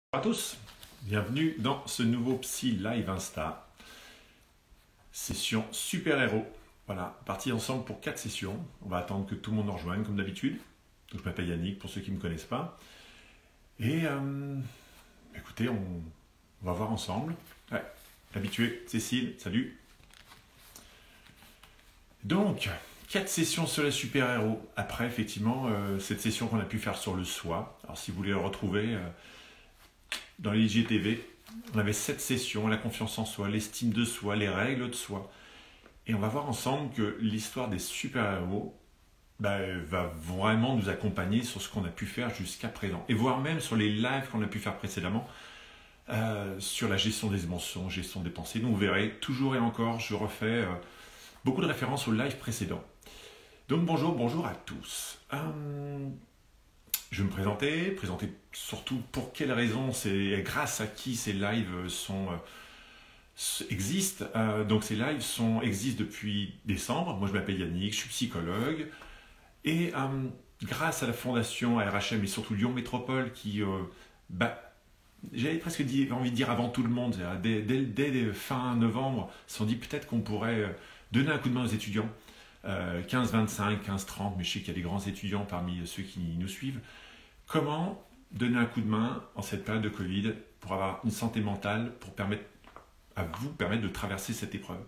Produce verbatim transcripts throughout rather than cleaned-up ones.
Bonjour à tous, bienvenue dans ce nouveau Psy Live Insta, session super-héros. Voilà, parti ensemble pour quatre sessions. On va attendre que tout le monde nous rejoigne comme d'habitude. Donc, je m'appelle Yannick pour ceux qui ne me connaissent pas. Et euh, écoutez, on, on va voir ensemble. Ouais, l'habitué, Cécile, salut. Donc, quatre sessions sur les super-héros. Après, effectivement, euh, cette session qu'on a pu faire sur le soi. Alors, si vous voulez le retrouver... Euh, Dans les I G T V, on avait sept sessions, la confiance en soi, l'estime de soi, les règles de soi. Et on va voir ensemble que l'histoire des super-héros bah, va vraiment nous accompagner sur ce qu'on a pu faire jusqu'à présent. Et voire même sur les lives qu'on a pu faire précédemment, euh, sur la gestion des émotions, gestion des pensées. Donc vous verrez, toujours et encore, je refais euh, beaucoup de références aux lives précédents. Donc bonjour, bonjour à tous. Euh, Je vais me présenter, présenter surtout pour quelles raisons, c'est grâce à qui ces lives sont, euh, existent. Euh, donc ces lives sont, existent depuis décembre. Moi je m'appelle Yannick, je suis psychologue. Et euh, grâce à la fondation A R H M et surtout Lyon Métropole qui, euh, bah, j'avais presque dit, envie de dire avant tout le monde, dès, dès, dès fin novembre, ils se sont dit peut-être qu'on pourrait donner un coup de main aux étudiants. Euh, quinze vingt-cinq, quinze trente, mais je sais qu'il y a des grands étudiants parmi ceux qui nous suivent. Comment donner un coup de main en cette période de Covid pour avoir une santé mentale, pour permettre à vous permettre de traverser cette épreuve.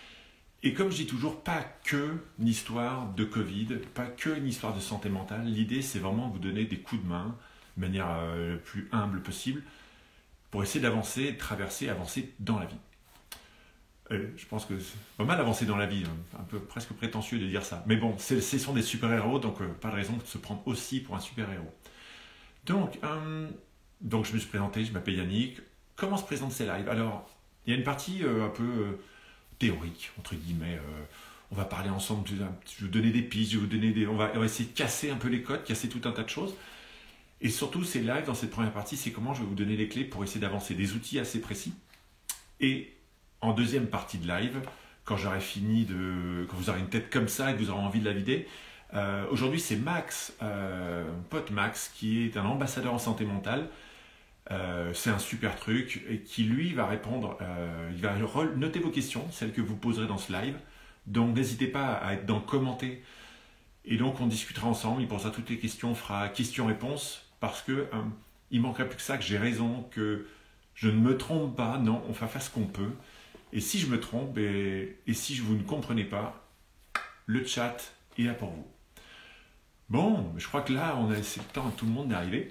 Et comme je dis toujours, pas que une histoire de Covid, pas que une histoire de santé mentale. L'idée, c'est vraiment de vous donner des coups de main de manière euh, le plus humble possible pour essayer d'avancer, de traverser, avancer dans la vie. Euh, je pense que c'est pas mal avancer dans la vie, un peu presque prétentieux de dire ça. Mais bon, ce sont des super-héros, donc euh, pas de raison de se prendre aussi pour un super-héros. Donc, euh, donc, je me suis présenté, je m'appelle Yannick. Comment se présentent ces lives? Alors, il y a une partie euh, un peu euh, théorique, entre guillemets. Euh, on va parler ensemble, je vais vous donner des pistes, je vais vous donner des, on, va, on va essayer de casser un peu les codes, casser tout un tas de choses. Et surtout, ces lives, dans cette première partie, c'est comment je vais vous donner les clés pour essayer d'avancer, des outils assez précis. Et en deuxième partie de live, quand j'aurai fini de... quand vous aurez une tête comme ça et que vous aurez envie de la vider, euh, aujourd'hui c'est Max, euh, mon pote Max, qui est un ambassadeur en santé mentale. Euh, c'est un super truc et qui lui va répondre, euh, il va noter vos questions, celles que vous poserez dans ce live. Donc n'hésitez pas à être dans commenter. Et donc on discutera ensemble, il posera toutes les questions, on fera questions-réponses, parce que euh, il manquerait plus que ça, que j'ai raison, que je ne me trompe pas, non, on va faire ce qu'on peut. Et si je me trompe, et, et si vous ne comprenez pas, le chat est là pour vous. Bon, je crois que là, on a laissé le temps à tout le monde d'arriver.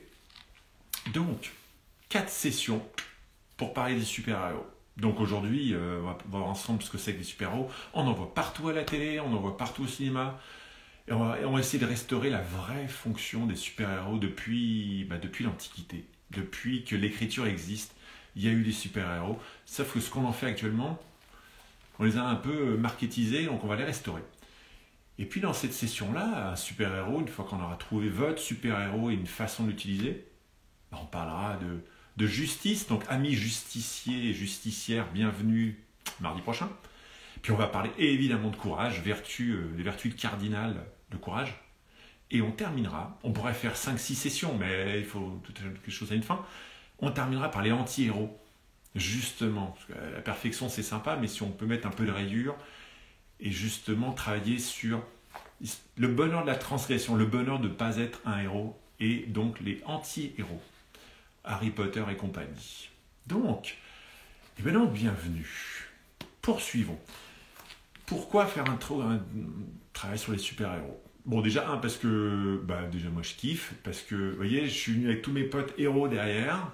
Donc, quatre sessions pour parler des super-héros. Donc aujourd'hui, euh, on va voir ensemble ce que c'est que les super-héros. On en voit partout à la télé, on en voit partout au cinéma. Et on va, on va essayer de restaurer la vraie fonction des super-héros depuis, bah, depuis l'Antiquité. Depuis que l'écriture existe, il y a eu des super-héros. Sauf que ce qu'on en fait actuellement, on les a un peu marketisés, donc on va les restaurer. Et puis dans cette session-là, un super-héros, une fois qu'on aura trouvé votre super-héros et une façon de l'utiliser, on parlera de, de justice. Donc amis justiciers et justicières, bienvenue mardi prochain. Puis on va parler évidemment de courage, vertu, euh, les vertus cardinales de courage. Et on terminera, on pourrait faire cinq six sessions, mais il faut quelque chose à une fin. On terminera par les anti-héros. Justement, parce que la perfection c'est sympa, mais si on peut mettre un peu de rayure et justement travailler sur le bonheur de la transgression, le bonheur de ne pas être un héros, et donc les anti-héros, Harry Potter et compagnie. Donc, et bien donc, bienvenue. Poursuivons. Pourquoi faire un, un travail sur les super-héros? Bon, déjà, un, parce que, bah, déjà, moi, je kiffe, parce que, vous voyez, je suis venu avec tous mes potes héros derrière,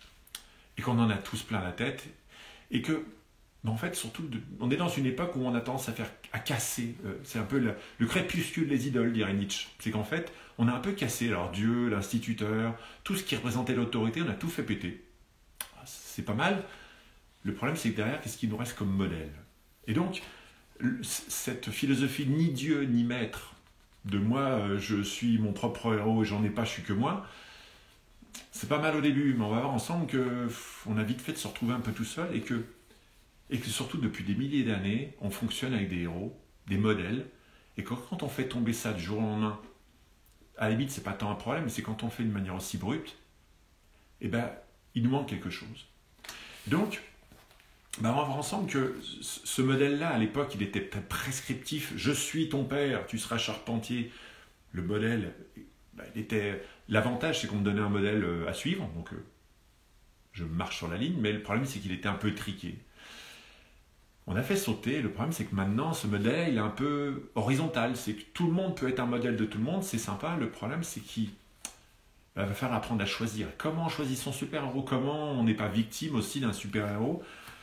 et qu'on en a tous plein la tête, et que, bah, en fait, surtout, de, on est dans une époque où on a tendance à faire, à casser, euh, c'est un peu le, le crépuscule des idoles, dirait Nietzsche. C'est qu'en fait, on a un peu cassé, alors Dieu, l'instituteur, tout ce qui représentait l'autorité, on a tout fait péter. C'est pas mal. Le problème, c'est que derrière, qu'est-ce qui nous reste comme modèle? Et donc, cette philosophie ni Dieu ni maître, de moi, je suis mon propre héros et j'en ai pas, je suis que moi, c'est pas mal au début, mais on va voir ensemble qu'on a vite fait de se retrouver un peu tout seul et que, et que surtout depuis des milliers d'années, on fonctionne avec des héros, des modèles, et que quand on fait tomber ça du jour au lendemain, à la limite, c'est pas tant un problème, mais c'est quand on le fait d'une manière aussi brute, et ben, Il nous manque quelque chose. Donc, bah, on va voir ensemble que ce modèle-là, à l'époque, il était très prescriptif. Je suis ton père, tu seras charpentier. Le modèle, bah, il était... L'avantage, c'est qu'on me donnait un modèle à suivre. Donc, euh, je marche sur la ligne, mais le problème, c'est qu'il était un peu triqué. On a fait sauter. Le problème, c'est que maintenant, ce modèle, il est un peu horizontal. C'est que tout le monde peut être un modèle de tout le monde. C'est sympa. Le problème, c'est qu'il va falloir apprendre à choisir. Comment on choisit son super-héros? Comment on n'est pas victime aussi d'un super-héros?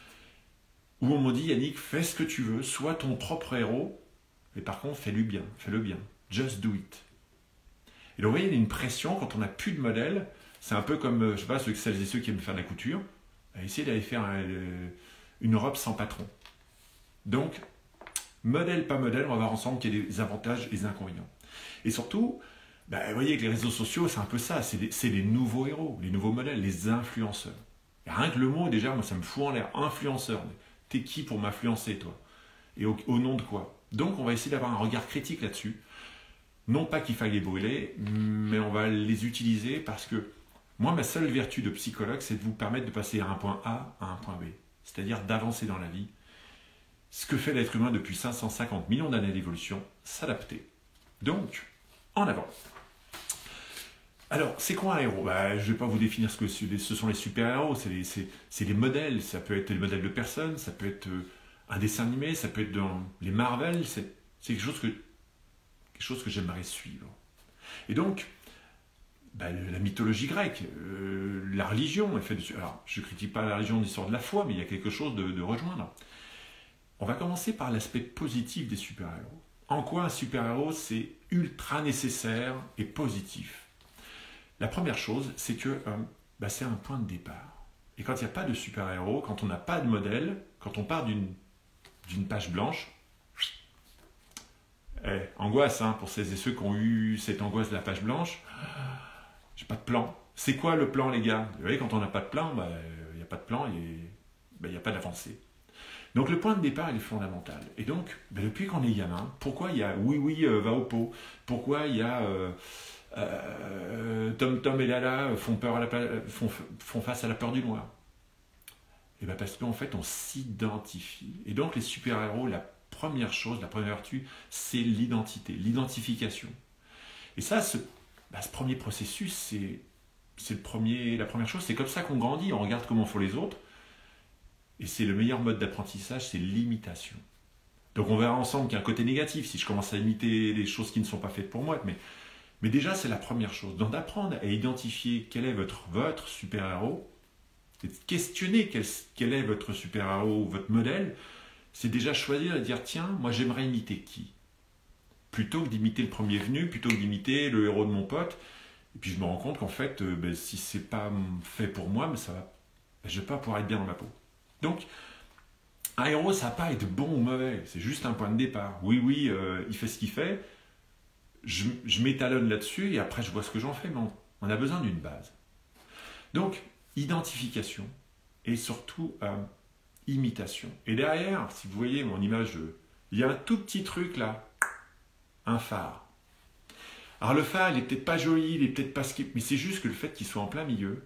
Où on me dit, Yannick, fais ce que tu veux. Sois ton propre héros. Mais par contre, fais-le bien. Fais-le bien. Just do it. Et donc, vous voyez, il y a une pression quand on n'a plus de modèle. C'est un peu comme, je sais pas, celles et ceux qui aiment faire de la couture. Essayer d'aller faire un, une robe sans patron. Donc, modèle, pas modèle, on va voir ensemble qu'il y a des avantages et des inconvénients. Et surtout, bah, vous voyez, avec les réseaux sociaux, c'est un peu ça. C'est les, les nouveaux héros, les nouveaux modèles, les influenceurs. Et rien que le mot, déjà, moi, ça me fout en l'air. Influenceur. T'es qui pour m'influencer, toi? Et au, au nom de quoi? Donc, on va essayer d'avoir un regard critique là-dessus. Non pas qu'il faille les brûler, mais on va les utiliser parce que moi, ma seule vertu de psychologue, c'est de vous permettre de passer à un point A à un point B. C'est-à-dire d'avancer dans la vie. Ce que fait l'être humain depuis cinq cent cinquante millions d'années d'évolution, s'adapter. Donc, en avant. Alors, c'est quoi un héros? Bah, je ne vais pas vous définir ce que ce sont les super-héros, c'est les, les modèles. Ça peut être les modèles de personnes, ça peut être un dessin animé, ça peut être dans les Marvel, c'est quelque chose que, quelque chose que j'aimerais suivre. Et donc, bah, la mythologie grecque, euh, la religion est faite de... Alors, je ne critique pas la religion d'histoire de la foi, mais il y a quelque chose de, de rejoindre. On va commencer par l'aspect positif des super-héros. En quoi un super-héros, c'est ultra nécessaire et positif? La première chose, c'est que euh, bah, c'est un point de départ. Et quand il n'y a pas de super-héros, quand on n'a pas de modèle, quand on part d'une d'une page blanche, eh, angoisse hein, pour celles et ceux qui ont eu cette angoisse de la page blanche, j'ai pas de plan. C'est quoi le plan, les gars? Vous voyez, quand on n'a pas de plan, il bah, n'y a pas de plan et il n'y a pas d'avancée. Donc le point de départ, il est fondamental. Et donc, ben, depuis qu'on est gamin, pourquoi il y a Oui Oui euh, va au pot? Pourquoi il y a euh, euh, Tom Tom et Lala font, peur à la, font, font face à la peur du noir? Et ben parce qu'en fait, on s'identifie. Et donc les super-héros, la première chose, la première vertu, c'est l'identité, l'identification. Et ça, ce, ben, ce premier processus, c'est le premier, la première chose. C'est comme ça qu'on grandit. On regarde comment font les autres. Et c'est le meilleur mode d'apprentissage, c'est l'imitation. Donc on verra ensemble qu'il y a un côté négatif si je commence à imiter des choses qui ne sont pas faites pour moi. Mais, mais déjà, c'est la première chose. Donc d'apprendre à identifier quel est votre, votre super-héros, et de questionner quel, quel est votre super-héros, votre modèle, c'est déjà choisir et dire, tiens, moi j'aimerais imiter qui? Plutôt que d'imiter le premier venu, plutôt que d'imiter le héros de mon pote. Et puis je me rends compte qu'en fait, euh, ben, si ce n'est pas fait pour moi, mais ça va, ben, je ne vais pas pouvoir être bien dans ma peau. Donc, un héros, ça n'a pas à être bon ou mauvais, c'est juste un point de départ. Oui, oui, euh, il fait ce qu'il fait, je, je m'étalonne là-dessus et après je vois ce que j'en fais, mais on, on a besoin d'une base. Donc, identification et surtout euh, imitation. Et derrière, si vous voyez mon image, il y a un tout petit truc là, un phare. Alors le phare, il n'est peut-être pas joli, il n'est peut-être pas skip, mais c'est juste que le fait qu'il soit en plein milieu,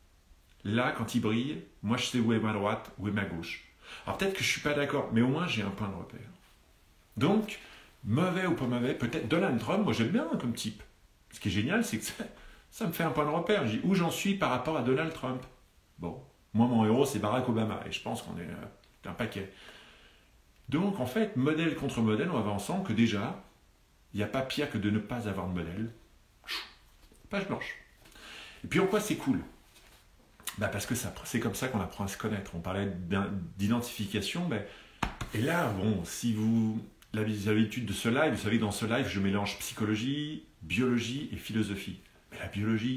là, quand il brille, moi je sais où est ma droite, où est ma gauche. Alors peut-être que je ne suis pas d'accord, mais au moins j'ai un point de repère. Donc, mauvais ou pas mauvais, peut-être Donald Trump, moi j'aime bien comme type. Ce qui est génial, c'est que ça, ça me fait un point de repère. Je dis où j'en suis par rapport à Donald Trump. Bon, moi mon héros c'est Barack Obama, et je pense qu'on est euh, un paquet. Donc en fait, modèle contre modèle, on va voir ensemble que déjà, il n'y a pas pire que de ne pas avoir de modèle. Page blanche. Et puis en quoi c'est cool? Bah parce que c'est comme ça qu'on apprend à se connaître. On parlait d'identification. Ben, et là, bon, si vous avez l'habitude de ce live, vous savez que dans ce live, je mélange psychologie, biologie et philosophie. Mais la biologie,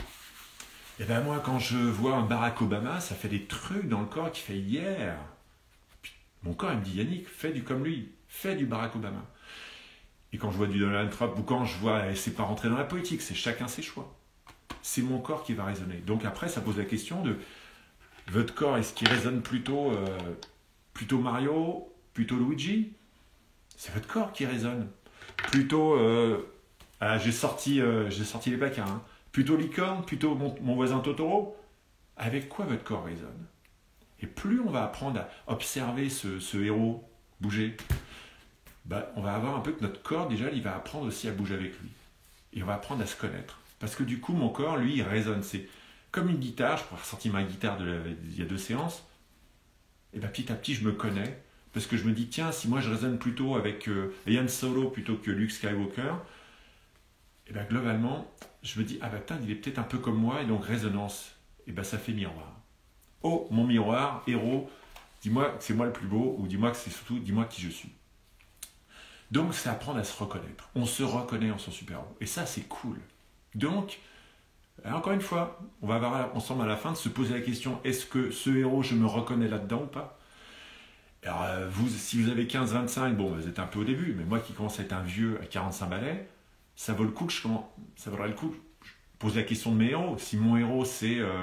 et ben moi, quand je vois un Barack Obama, ça fait des trucs dans le corps qui fait hier. Puis, mon corps, il me dit, Yannick, fais du comme lui, fais du Barack Obama. Et quand je vois du Donald Trump, ou quand je vois, c'est pas rentrer dans la politique, c'est chacun ses choix. C'est mon corps qui va résonner. Donc après, ça pose la question de votre corps, est-ce qu'il résonne plutôt, euh, plutôt Mario, plutôt Luigi? C'est votre corps qui résonne. Plutôt, euh, ah, j'ai sorti, euh, j'ai sorti les placards, hein. Plutôt licorne, plutôt mon, mon voisin Totoro? avec quoi votre corps résonne. Et plus on va apprendre à observer ce, ce héros bouger, bah, on va avoir un peu que notre corps, déjà, il va apprendre aussi à bouger avec lui. Et on va apprendre à se connaître. Parce que du coup, mon corps, lui, il résonne. C'est comme une guitare. Je pourrais ressortir ma guitare de la, il y a deux séances. Et bien, petit à petit, je me connais. Parce que je me dis, tiens, si moi, je résonne plutôt avec euh, Han Solo plutôt que Luke Skywalker, et bien, globalement, je me dis, ah ben, il est peut-être un peu comme moi. Et donc, résonance. Et bien, ça fait miroir. Oh, mon miroir, héros, dis-moi que c'est moi le plus beau. Ou dis-moi que c'est surtout, dis-moi qui je suis. Donc, c'est apprendre à se reconnaître. On se reconnaît en son super-héros. Et ça, c'est cool. Donc, encore une fois, on va avoir ensemble à la fin de se poser la question, est-ce que ce héros, je me reconnais là-dedans ou pas? Alors, vous, si vous avez quinze vingt-cinq, bon, vous êtes un peu au début, mais moi qui commence à être un vieux à quarante-cinq balais, ça vaut le coup que je commence, ça vaudrait le coup que je pose la question de mes héros. Si mon héros, c'est euh,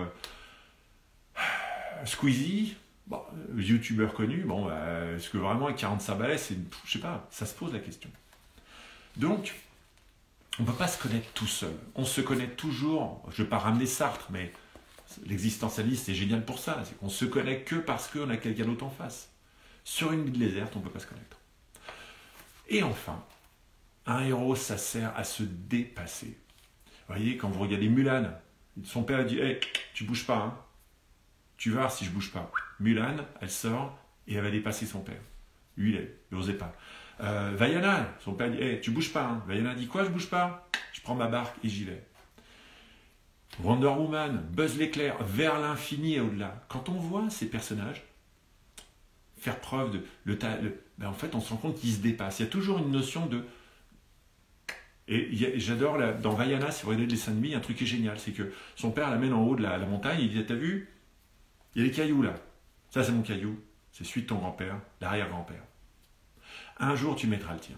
Squeezie, bon, youtubeur connu, bon, bah, est-ce que vraiment à quarante-cinq balais, c'est, je sais pas, ça se pose la question. Donc, on ne peut pas se connaître tout seul. On se connaît toujours, je ne vais pas ramener Sartre, mais l'existentialisme, c'est génial pour ça. C'est qu'on ne se connaît que parce qu'on a quelqu'un d'autre en face. Sur une île déserte, on ne peut pas se connaître. Et enfin, un héros, ça sert à se dépasser. Vous voyez, quand vous regardez Mulan, son père a dit hey, « tu bouges pas, hein. Tu vas voir si je bouge pas. » Mulan, elle sort et elle va dépasser son père. Lui, il n'osait pas. Euh, Vaiana, son père dit hey, « tu bouges pas. Hein. » Vaiana dit « quoi, je bouge pas? Je prends ma barque et j'y vais. » Wonder Woman, Buzz l'éclair, vers l'infini et au-delà. Quand on voit ces personnages faire preuve de... Le, le, ben en fait, on se rend compte qu'ils se dépassent. Il y a toujours une notion de... Et j'adore, dans Vaiana, si vous regardez le dessin de il y a un truc qui est génial, c'est que son père l'amène en haut de la, la montagne, et il dit, t'as vu? Il y a des cailloux là. Ça, c'est mon caillou. C'est celui de ton grand-père, l'arrière-grand-père. Un jour, tu mettras le tien.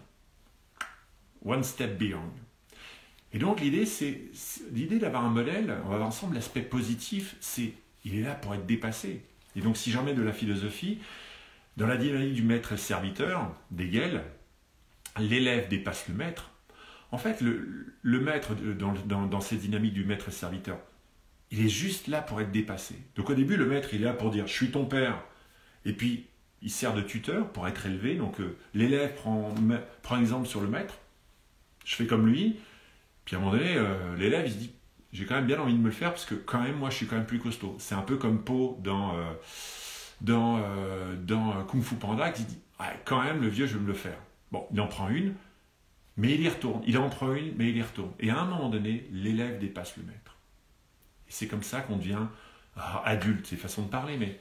One step beyond. Et donc, l'idée, c'est l'idée d'avoir un modèle, on va voir ensemble l'aspect positif, c'est il est là pour être dépassé. Et donc, si j'en mets de la philosophie, dans la dynamique du maître et le serviteur, d'Hegel, l'élève dépasse le maître. En fait, le, le maître, dans, dans, dans cette dynamique du maître et serviteur, il est juste là pour être dépassé. Donc, au début, le maître, il est là pour dire « je suis ton père ». Et puis, il sert de tuteur pour être élevé. Donc, euh, l'élève prend, prend exemple sur le maître. Je fais comme lui. Puis, à un moment donné, euh, l'élève, il se dit « j'ai quand même bien envie de me le faire parce que quand même, moi, je suis quand même plus costaud ». C'est un peu comme Po dans, euh, dans, euh, dans Kung Fu Panda qui dit ah, « quand même, le vieux, je vais me le faire ». Bon, il en prend une, mais il y retourne. Il en prend une, mais il y retourne. Et à un moment donné, l'élève dépasse le maître. Et c'est comme ça qu'on devient ah, adulte. C'est façon de parler, mais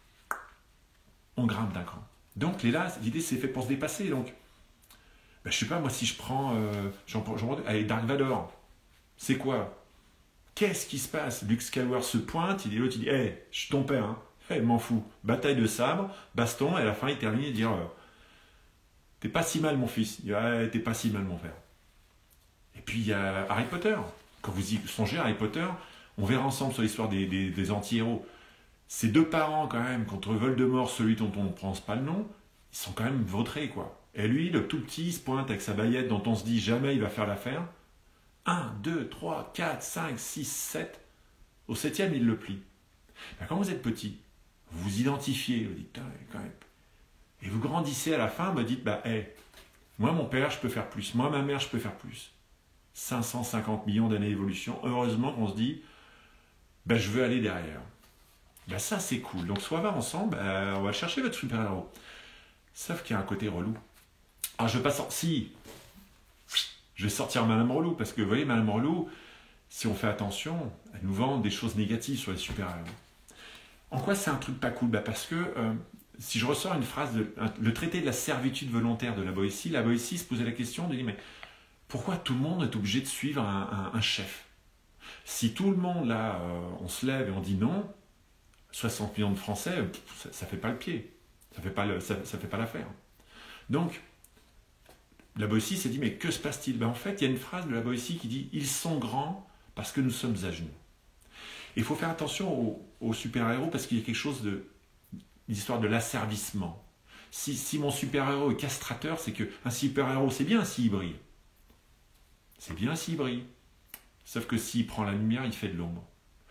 on grimpe d'un cran. Donc, l'idée, c'est fait pour se dépasser. Donc, ben, je sais pas, moi, si je prends... Euh, j'en prends, j'en... Allez, Dark Vador, c'est quoi? Qu'est-ce qui se passe? Luke Skywalker se pointe, il dit l'autre, il dit « Hey, je suis ton père, hein. Hey, m'en fous. » Bataille de sabre, baston, et à la fin, il termine et dit euh, « T'es pas si mal, mon fils. » Il dit ah, « T'es pas si mal, mon père. » Et puis, il y a Harry Potter. Quand vous y songez, Harry Potter, on verra ensemble sur l'histoire des, des, des anti-héros. Ces deux parents, quand même, contre Voldemort, celui dont on ne prononce pas le nom, ils sont quand même vautrés, quoi. Et lui, le tout petit, il se pointe avec sa baguette dont on se dit jamais il va faire l'affaire. un, deux, trois, quatre, cinq, six, sept. Au septième, il le plie. Ben, quand vous êtes petit, vous vous identifiez, vous dites, quand même. Et vous grandissez à la fin, vous dites, bah, hey, moi, mon père, je peux faire plus. Moi, ma mère, je peux faire plus. cinq cent cinquante millions d'années d'évolution. Heureusement qu'on se dit, ben, je veux aller derrière. Ben, ça, c'est cool. Donc, soit on va ensemble, ben, on va chercher votre super-héros. Sauf qu'il y a un côté relou. Alors, je ne vais pas sortir... Si, je vais sortir Madame Relou, parce que, vous voyez, Madame Relou, si on fait attention, elle nous vend des choses négatives sur les super-héros. En quoi c'est un truc pas cool? Ben, parce que, euh, si je ressors une phrase, de, un, le traité de la servitude volontaire de la Boétie, la Boétie se posait la question de dire, mais pourquoi tout le monde est obligé de suivre un, un, un chef? Si tout le monde, là, euh, on se lève et on dit non, soixante millions de Français, ça ne fait pas le pied. Ça ne fait pas, le, ça, ça fait pas l'affaire. Donc, la Boétie s'est dit, mais que se passe-t-il? Ben, en fait, il y a une phrase de la Boétie qui dit « Ils sont grands parce que nous sommes à genoux ». Il faut faire attention aux, aux super-héros parce qu'il y a quelque chose de... l'histoire de l'asservissement. Si, si mon super-héros est castrateur, c'est qu'un super-héros, c'est bien s'il brille. C'est bien s'il brille. Sauf que s'il prend la lumière, il fait de l'ombre.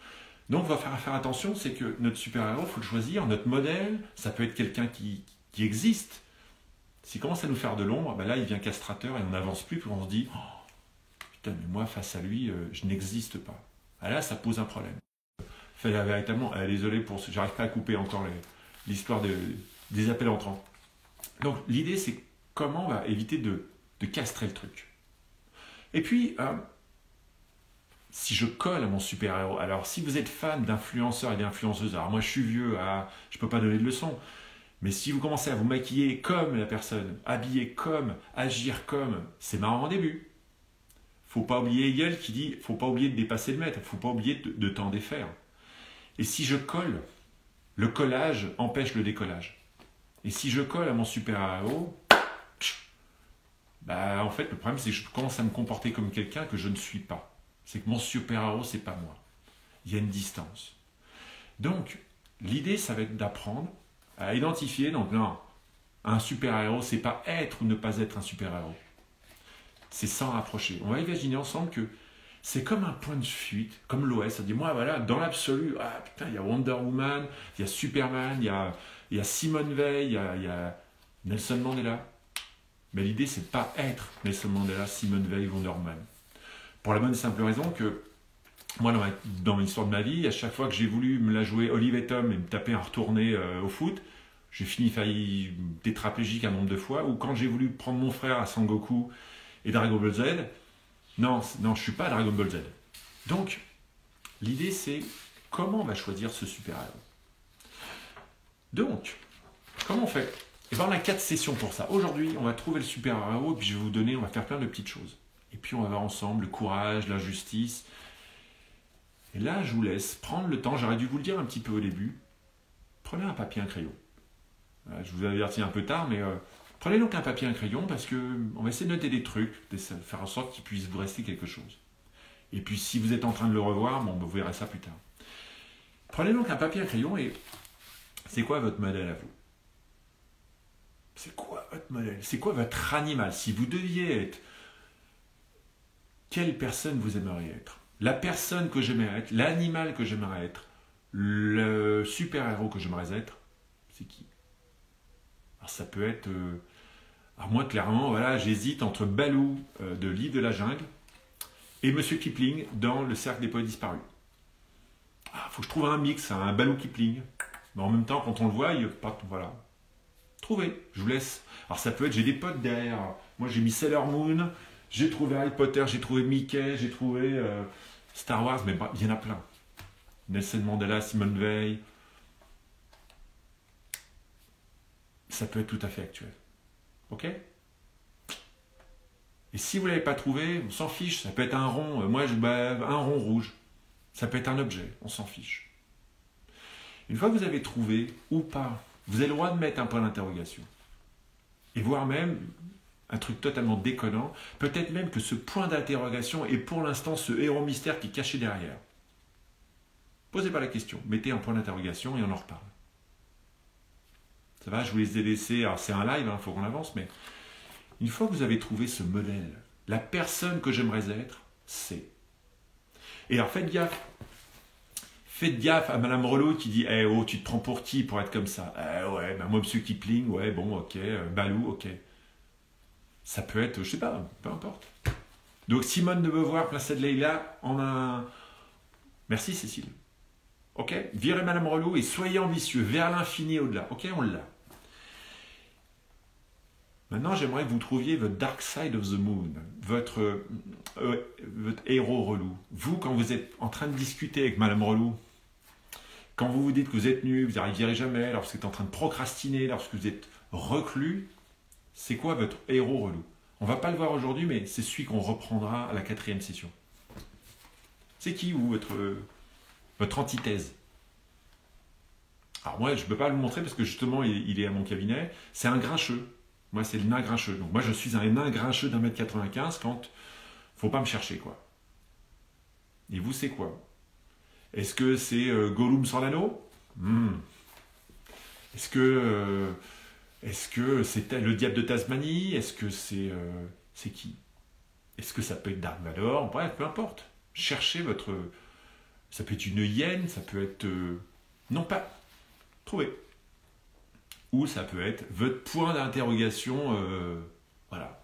Donc, on va faire, faire attention, c'est que notre super-héros, il faut le choisir. Notre modèle, ça peut être quelqu'un qui, qui existe. S'il commence à nous faire de l'ombre, ben là, il devient castrateur et on n'avance plus, puis on se dit oh, putain, mais moi, face à lui, euh, je n'existe pas. Ah là, ça pose un problème. Fait là, véritablement, euh, désolé pour ce, j'arrive pas à couper encore l'histoire de, des appels entrants. Donc, l'idée, c'est comment on va éviter de, de castrer le truc. Et puis, euh, si je colle à mon super-héros, alors si vous êtes fan d'influenceurs et d'influenceuses, alors moi je suis vieux, ah, je ne peux pas donner de leçons, mais si vous commencez à vous maquiller comme la personne, habiller comme, agir comme, c'est marrant au début. Faut pas oublier Hegel qui dit, faut pas oublier de dépasser le maître, faut pas oublier de, de t'en défaire. Et si je colle, le collage empêche le décollage. Et si je colle à mon super-héros, bah en fait le problème c'est que je commence à me comporter comme quelqu'un que je ne suis pas. C'est que mon super-héros c'est pas moi. Il y a une distance. Donc l'idée ça va être d'apprendre à identifier, donc non, un super-héros, c'est pas être ou ne pas être un super-héros. C'est s'en rapprocher. On va imaginer ensemble que c'est comme un point de fuite, comme l'O S. Ça dit, moi, voilà, dans l'absolu, ah putain, il y a Wonder Woman, il y a Superman, il y a, il y a Simone Veil, il y a, il y a Nelson Mandela. Mais l'idée, c'est de pas être Nelson Mandela, Simone Veil, Wonder Woman. Pour la bonne et simple raison que moi, dans, ma, dans l'histoire de ma vie, à chaque fois que j'ai voulu me la jouer Olive et Tom et me taper un retourné euh, au foot, j'ai fini failli tétraplégique un nombre de fois, ou quand j'ai voulu prendre mon frère à Sangoku et Dragon Ball Z, non, non, je ne suis pas Dragon Ball Z. Donc, l'idée c'est comment on va choisir ce super-héros. Donc, comment on fait? Et bien, on a quatre sessions pour ça. Aujourd'hui, on va trouver le super-héros, et puis je vais vous donner, on va faire plein de petites choses. Et puis on va voir ensemble le courage, la justice. Et là, je vous laisse prendre le temps, j'aurais dû vous le dire un petit peu au début. Prenez un papier et un crayon. Je vous ai averti un peu tard, mais euh, prenez donc un papier et un crayon parce qu'on va essayer de noter des trucs, de faire en sorte qu'il puisse vous rester quelque chose. Et puis si vous êtes en train de le revoir, bon, vous verrez ça plus tard. Prenez donc un papier et un crayon et c'est quoi votre modèle à vous? C'est quoi votre modèle? C'est quoi votre animal? Si vous deviez être, quelle personne vous aimeriez être? La personne que j'aimerais être, l'animal que j'aimerais être, le super-héros que j'aimerais être, c'est qui? Alors ça peut être... Euh, alors moi, clairement, voilà, j'hésite entre Balou euh, de L'Île de la Jungle et Monsieur Kipling dans Le Cercle des Poètes Disparus. Il ah, faut que je trouve un mix, un Balou Kipling. Mais en même temps, quand on le voit, il pas... Voilà. Trouvez, je vous laisse. Alors ça peut être, j'ai des potes derrière. Moi, j'ai mis Sailor Moon, j'ai trouvé Harry Potter, j'ai trouvé Mickey, j'ai trouvé euh, Star Wars, mais bah, il y en a plein. Nelson Mandela, Simone Veil... Ça peut être tout à fait actuel. Ok? Et si vous ne l'avez pas trouvé, on s'en fiche. Ça peut être un rond. Moi, je, bah, un rond rouge. Ça peut être un objet. On s'en fiche. Une fois que vous avez trouvé ou pas, vous avez le droit de mettre un point d'interrogation. Et voire même un truc totalement déconnant. Peut-être même que ce point d'interrogation est pour l'instant ce héros mystère qui est caché derrière. Posez pas la question. Mettez un point d'interrogation et on en reparle. Ça va, je vous les ai laissés, alors c'est un live, il hein, faut qu'on avance, mais une fois que vous avez trouvé ce modèle, la personne que j'aimerais être, c'est... Et alors faites gaffe, faites gaffe à Madame Relot qui dit eh, « oh, tu te prends pour qui pour être comme ça ?»« Eh ouais, ben moi Monsieur Kipling, ouais, bon, ok, euh, Balou, ok. » Ça peut être, je sais pas, peu importe. Donc Simone de Beauvoir, Place de Leila, en un... Merci Cécile. Ok, virez Madame Relou et soyez ambitieux, vers l'infini et au-delà. Ok, on l'a. Maintenant, j'aimerais que vous trouviez votre Dark Side of the Moon, votre, euh, votre héros relou. Vous, quand vous êtes en train de discuter avec Madame Relou, quand vous vous dites que vous êtes nu, vous n'y arriverez jamais, lorsque vous êtes en train de procrastiner, lorsque vous êtes reclus, c'est quoi votre héros relou? On ne va pas le voir aujourd'hui, mais c'est celui qu'on reprendra à la quatrième session. C'est qui, vous, votre... votre antithèse? Alors moi, je ne peux pas le montrer parce que justement, il, il est à mon cabinet. C'est un grincheux. Moi, c'est le nain grincheux. Donc moi, je suis un nain grincheux d'un mètre quatre-vingt-quinze quand il ne faut pas me chercher, quoi. Et vous, c'est quoi? Est-ce que c'est euh, Gollum sans l'anneau? hmm. Est-ce que euh, est-ce que c'est le diable de Tasmanie? Est-ce que c'est euh, c'est qui? Est-ce que ça peut être Dark Vador? Bref, peu importe. Cherchez votre... Ça peut être une hyène, ça peut être... Euh, non pas. Trouver. Ou ça peut être votre point d'interrogation. Euh, voilà.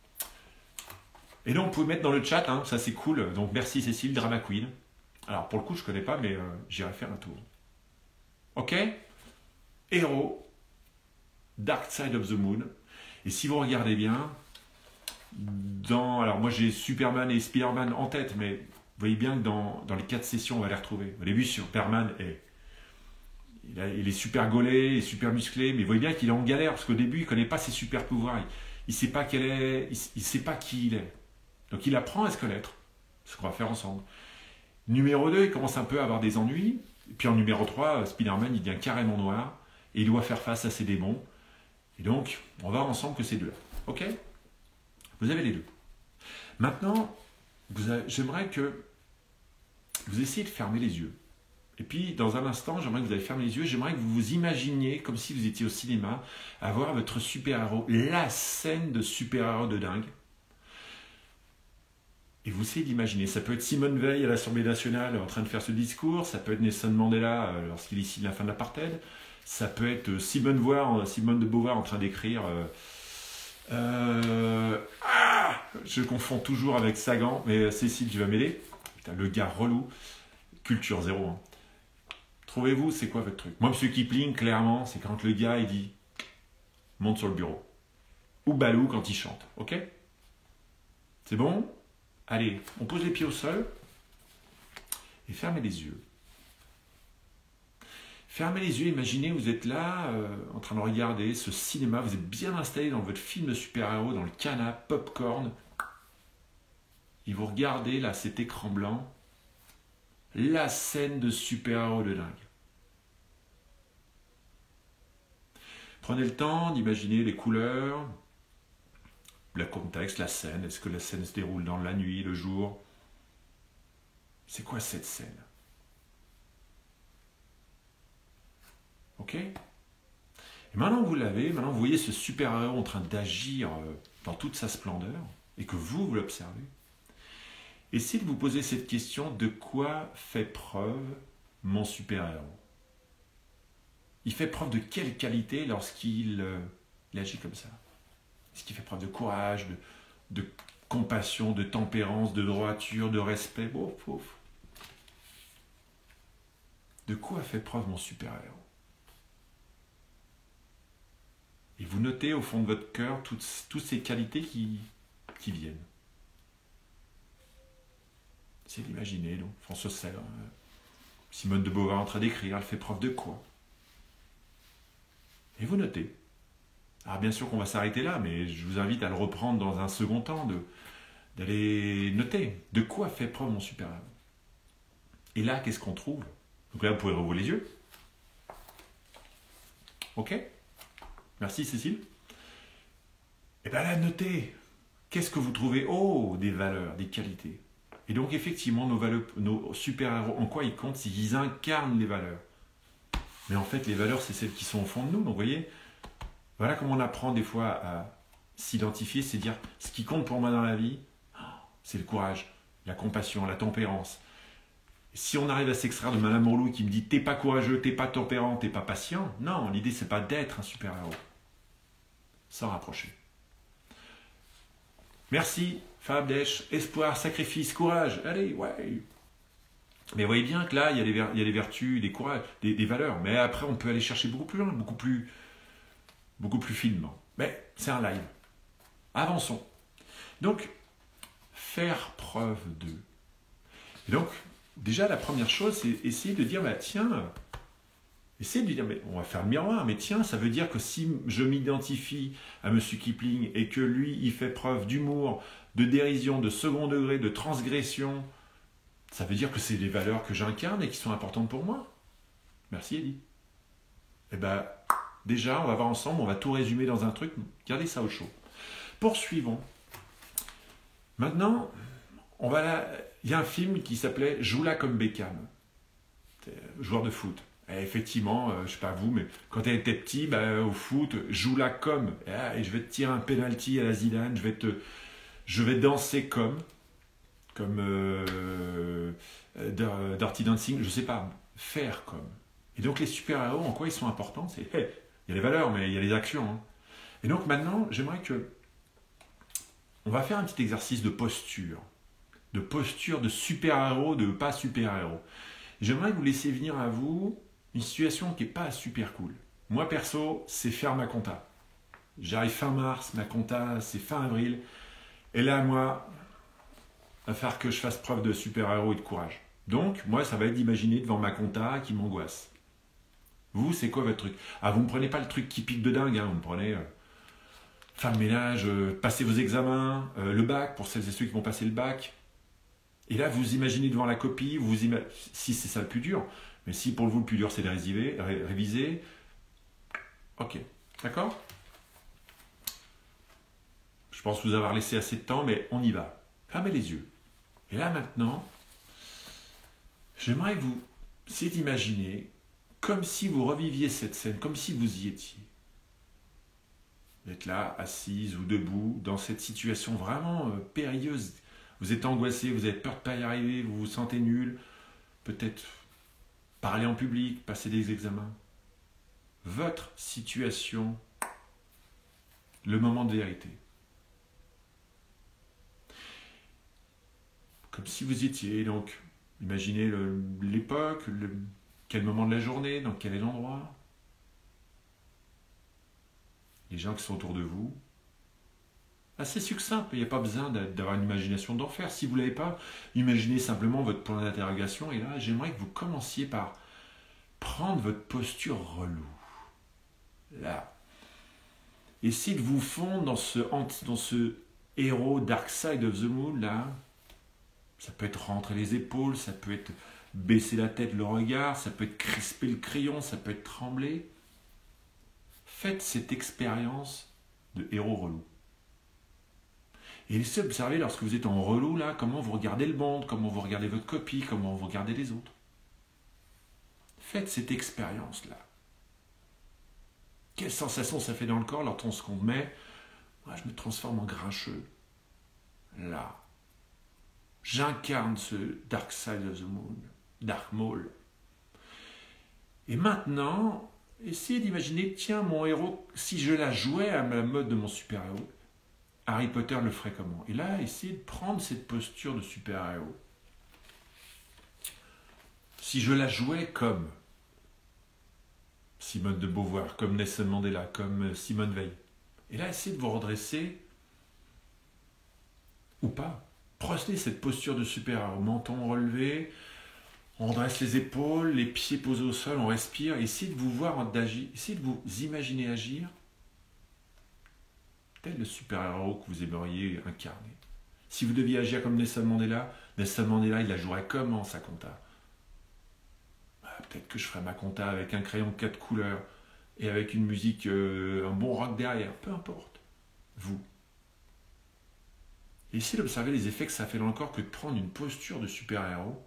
Et donc, vous pouvez mettre dans le chat, hein, ça c'est cool. Donc, merci Cécile, Drama Queen. Alors, pour le coup, je ne connais pas, mais euh, j'irai faire un tour. Ok? Héros, Dark Side of the Moon. Et si vous regardez bien, dans... Alors, moi, j'ai Superman et Spider-Man en tête, mais vous voyez bien que dans, dans les quatre sessions, on va les retrouver. Au début, Superman est... Il, a, il est super gaulé, il est super musclé, mais vous voyez bien qu'il est en galère, parce qu'au début, il ne connaît pas ses super pouvoirs. Il ne sait pas quel est... Il ne sait pas qui il est. Donc, il apprend à se connaître. C'est ce qu'on va faire ensemble. Numéro deux, il commence un peu à avoir des ennuis. Et puis en numéro trois, Spider-Man, il devient carrément noir. Et il doit faire face à ses démons. Et donc, on va voir ensemble que ces deux-là. Ok? Vous avez les deux. Maintenant, j'aimerais que vous essayez de fermer les yeux. Et puis, dans un instant, j'aimerais que vous allez fermer les yeux. J'aimerais que vous vous imaginiez, comme si vous étiez au cinéma, à voir votre super-héros, la scène de super-héros de dingue. Et vous essayez d'imaginer, ça peut être Simone Veil à l'Assemblée nationale en train de faire ce discours, ça peut être Nelson Mandela euh, lorsqu'il décide la fin de l'apartheid, ça peut être Simone, Voir, Simone de Beauvoir en train d'écrire... Euh, euh, ah, je confonds toujours avec Sagan, mais Cécile, tu vas m'aider. Putain, le gars relou, culture zéro. Hein. Trouvez-vous, c'est quoi votre truc? Moi, M. Kipling, clairement, c'est quand le gars, il dit « monte sur le bureau ». Ou Balou quand il chante, ok? C'est bon? Allez, on pose les pieds au sol et fermez les yeux. Fermez les yeux, imaginez, vous êtes là, euh, en train de regarder ce cinéma, vous êtes bien installé dans votre film de super-héros, dans le canapé, popcorn, et vous regardez là cet écran blanc, la scène de super-héros de dingue. Prenez le temps d'imaginer les couleurs, le contexte, la scène. Est-ce que la scène se déroule dans la nuit, le jour? C'est quoi cette scène? Ok? Et maintenant que vous l'avez, maintenant vous voyez ce super-héros en train d'agir dans toute sa splendeur, et que vous, vous l'observez. Essayez de vous poser cette question, de quoi fait preuve mon super-héros? Il fait preuve de quelle qualité lorsqu'il euh, agit comme ça? Est-ce qu'il fait preuve de courage, de, de compassion, de tempérance, de droiture, de respect? Bon, pauvre. De quoi fait preuve mon super-héros? Et vous notez au fond de votre cœur toutes, toutes ces qualités qui, qui viennent. C'est d'imaginer, donc, François Sagan, euh, Simone de Beauvoir en train d'écrire, elle fait preuve de quoi? Et vous notez. Alors bien sûr qu'on va s'arrêter là, mais je vous invite à le reprendre dans un second temps, d'aller noter de quoi fait preuve mon super-héros. Et là, qu'est-ce qu'on trouve? Donc là, vous pouvez rouvrir les yeux. Ok? Merci Cécile. Et bien là, notez. Qu'est-ce que vous trouvez? Oh, des valeurs, des qualités. Et donc effectivement, nos, valeurs, nos super-héros, en quoi ils comptent? C'est qu'ils incarnent les valeurs. Mais en fait, les valeurs, c'est celles qui sont au fond de nous. Donc vous voyez, voilà comment on apprend des fois à s'identifier, c'est dire ce qui compte pour moi dans la vie, c'est le courage, la compassion, la tempérance. Si on arrive à s'extraire de Madame Morlou qui me dit t'es pas courageux, t'es pas tempérant, t'es pas patient, non, l'idée c'est pas d'être un super-héros. S'en rapprocher. Merci, Fab Desch, espoir, sacrifice, courage, allez, ouais. Mais vous voyez bien que là, il y a les, ver il y a les vertus, des courages, des, des valeurs. Mais après, on peut aller chercher beaucoup plus loin, beaucoup plus, beaucoup plus finement. Mais c'est un live. Avançons. Donc, faire preuve de. Et donc, déjà, la première chose, c'est essayer de dire, bah, tiens, essayer de dire, mais on va faire le miroir, mais tiens, ça veut dire que si je m'identifie à M. Kipling et que lui, il fait preuve d'humour, de dérision, de second degré, de transgression, ça veut dire que c'est des valeurs que j'incarne et qui sont importantes pour moi. Merci, Eddie. Eh bien, déjà, on va voir ensemble, on va tout résumer dans un truc. Gardez ça au chaud. Poursuivons. Maintenant, on va là, il y a un film qui s'appelait « Joue-la comme Beckham », joueur de foot. Et effectivement, euh, je ne sais pas vous, mais quand tu étais petit, bah, au foot, joue-la comme. Et, ah, et je vais te tirer un penalty à la Zidane, je vais, te, je vais danser comme. comme euh, Dirty Dancing, je sais pas, faire comme. Et donc les super-héros, en quoi ils sont importants? C'est, hey, il y a les valeurs, mais il y a les actions. Hein. Et donc maintenant, j'aimerais que on va faire un petit exercice de posture, de posture de super-héros, de pas super-héros. J'aimerais vous laisser venir à vous une situation qui n'est pas super cool. Moi perso, c'est faire ma compta. J'arrive fin mars, ma compta c'est fin avril, et là moi, il va falloir que je fasse preuve de super-héros et de courage. Donc, moi, ça va être d'imaginer devant ma compta qui m'angoisse. Vous, c'est quoi votre truc? Ah, vous ne me prenez pas le truc qui pique de dingue, hein, vous me prenez euh, faire le ménage, euh, passer vos examens, euh, le bac, pour celles et ceux qui vont passer le bac. Et là, vous imaginez devant la copie, vous ima... si c'est ça le plus dur, mais si pour vous le plus dur, c'est de réviser, ré réviser, ok, d'accord? Je pense vous avoir laissé assez de temps, mais on y va. Fermez les yeux. Et là, maintenant, j'aimerais que vous essayiez d'imaginer comme si vous reviviez cette scène, comme si vous y étiez. Vous êtes là, assise ou debout, dans cette situation vraiment euh, périlleuse. Vous êtes angoissé, vous avez peur de ne pas y arriver, vous vous sentez nul. Peut-être parler en public, passer des examens. Votre situation, le moment de vérité. Comme si vous y étiez, donc imaginez l'époque, le, quel moment de la journée, dans quel endroit. Les gens qui sont autour de vous. Assez succinct, il n'y a pas besoin d'avoir une imagination d'enfer. Si vous ne l'avez pas, imaginez simplement votre point d'interrogation. Et là, j'aimerais que vous commenciez par prendre votre posture relou. Là. Essayez de vous fondre dans ce, dans ce héros Dark Side of the Moon, là. Ça peut être rentrer les épaules, ça peut être baisser la tête, le regard, ça peut être crisper le crayon, ça peut être trembler. Faites cette expérience de héros relou. Et laissez observer lorsque vous êtes en relou, là, comment vous regardez le monde, comment vous regardez votre copie, comment vous regardez les autres. Faites cette expérience-là. Quelle sensation ça fait dans le corps lorsqu'on se met, moi je me transforme en grincheux. Là. J'incarne ce Dark Side of the Moon, Dark Maul. Et maintenant, essayez d'imaginer, tiens, mon héros, si je la jouais à la mode de mon super-héros, Harry Potter le ferait comment? Et là, essayez de prendre cette posture de super-héros. Si je la jouais comme Simone de Beauvoir, comme Nelson Mandela, comme Simone Veil. Et là, essayez de vous redresser, ou pas. Prenez cette posture de super-héros, menton relevé, on redresse les épaules, les pieds posés au sol, on respire. Essayez de vous voir d'agir, essayez de vous imaginer agir tel le super-héros que vous aimeriez incarner. Si vous deviez agir comme Nelson Mandela, Nelson Mandela, il la jouerait comment sa compta? Ah, peut-être que je ferais ma compta avec un crayon de quatre couleurs et avec une musique, euh, un bon rock derrière, peu importe. Vous. Et essayez d'observer les effets que ça fait dans le corps que de prendre une posture de super-héros.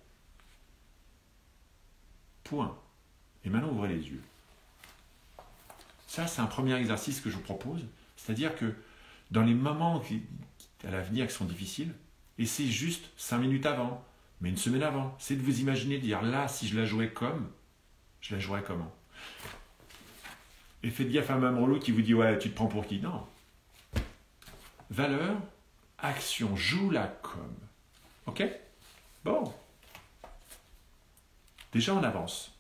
Point. Et maintenant, ouvrez les yeux. Ça, c'est un premier exercice que je vous propose. C'est-à-dire que dans les moments qui, à l'avenir qui sont difficiles, essayez juste cinq minutes avant, mais une semaine avant. C'est de vous imaginer, de dire là, si je la jouais comme, je la jouerais comment? Et faites gaffe à Mme Rollo qui vous dit ouais, tu te prends pour qui? Non. Valeur, action, joue-la comme. Ok? Bon. Déjà, on avance.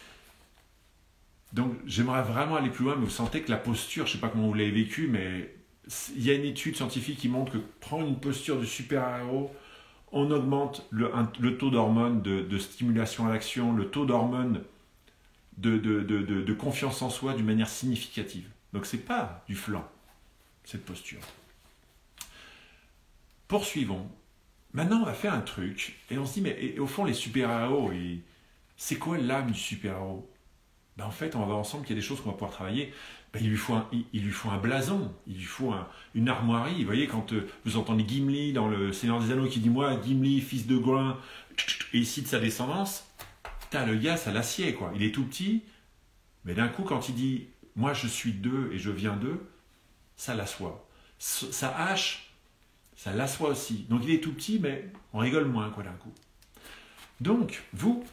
Donc, j'aimerais vraiment aller plus loin, mais vous sentez que la posture, je ne sais pas comment vous l'avez vécu, mais il y a une étude scientifique qui montre que prendre une posture de super-héros, on augmente le, un, le taux d'hormones de, de stimulation à l'action, le taux d'hormones de, de, de, de, de confiance en soi d'une manière significative. Donc, ce n'est pas du flan, cette posture. Poursuivons. Maintenant, on va faire un truc, et on se dit, mais et, au fond, les super-héros, c'est quoi l'âme du super-héros? Ben, en fait, on va voir ensemble qu'il y a des choses qu'on va pouvoir travailler. Ben, il, lui faut un, il, il lui faut un blason, il lui faut un, une armoirie. Vous voyez, quand euh, vous entendez Gimli dans le Seigneur des Anneaux qui dit « Moi, Gimli, fils de Gouin, et ici de sa descendance », putain, le gars, ça l'assied, quoi. Il est tout petit, mais d'un coup, quand il dit « Moi, je suis d'eux et je viens d'eux », ça l'assoit. Sa hache, Ça l'assoit aussi. Donc il est tout petit, mais on rigole moins quoi d'un coup. Donc, vous,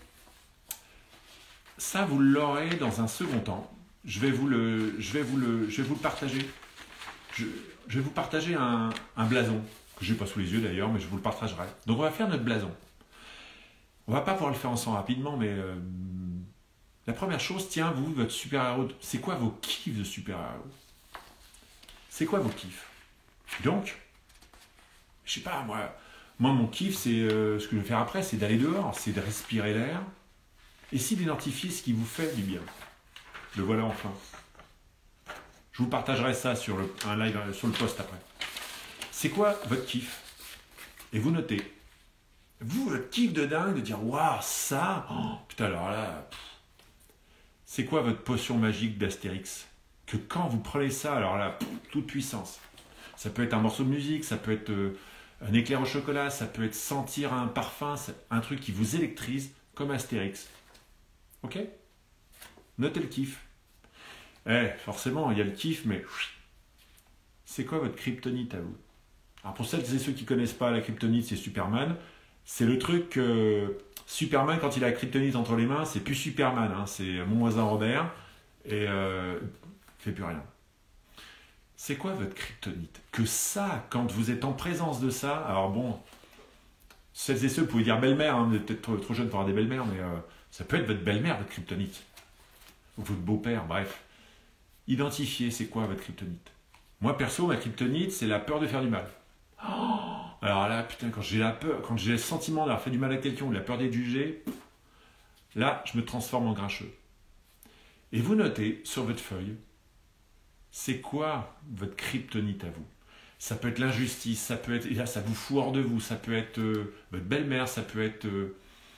ça vous l'aurez dans un second temps. Je vais vous le, je vais vous le, je vais vous le partager. Je, je vais vous partager un, un blason, que je n'ai pas sous les yeux d'ailleurs, mais je vous le partagerai. Donc on va faire notre blason. On va pas pouvoir le faire ensemble rapidement, mais euh, la première chose, tiens, vous, votre super-héros, c'est quoi vos kiffs de super-héros? C'est quoi vos kiffs? Donc, je sais pas, moi, moi mon kiff, c'est euh, ce que je vais faire après, c'est d'aller dehors, c'est de respirer l'air, et si d'identifier ce qui vous fait du bien. Le voilà enfin. Je vous partagerai ça sur le, un live, sur le post après. C'est quoi votre kiff? Et vous notez. Vous, votre kiff de dingue de dire waouh, ça, oh, putain, alors là, pff. C'est quoi votre potion magique d'Astérix? Que quand vous prenez ça, alors là, pff, toute puissance. Ça peut être un morceau de musique, ça peut être euh, un éclair au chocolat, ça peut être sentir un parfum, un truc qui vous électrise comme Astérix. Ok? Notez le kiff. Eh, forcément, il y a le kiff, mais c'est quoi votre kryptonite à vous? Alors pour celles et ceux qui ne connaissent pas la kryptonite, c'est Superman. C'est le truc que euh, Superman, quand il a la kryptonite entre les mains, c'est plus Superman, hein, c'est mon voisin Robert, et euh, il fait plus rien. C'est quoi votre kryptonite? Que ça, quand vous êtes en présence de ça, alors bon, celles et ceux, vous pouvez dire belle-mère, hein, vous êtes peut-être trop, trop jeune pour avoir des belles-mères, mais euh, ça peut être votre belle-mère, votre kryptonite. Ou votre beau-père, bref. Identifiez, c'est quoi votre kryptonite? Moi, perso, ma kryptonite, c'est la peur de faire du mal. Oh, alors là, putain, quand j'ai la peur, quand j'ai le sentiment d'avoir fait du mal à quelqu'un ou la peur d'être jugé, là, je me transforme en grincheux. Et vous notez sur votre feuille, c'est quoi votre kryptonite à vous? Ça peut être l'injustice, ça peut être, et là, ça vous fout hors de vous, ça peut être euh, votre belle-mère, ça peut être... Euh,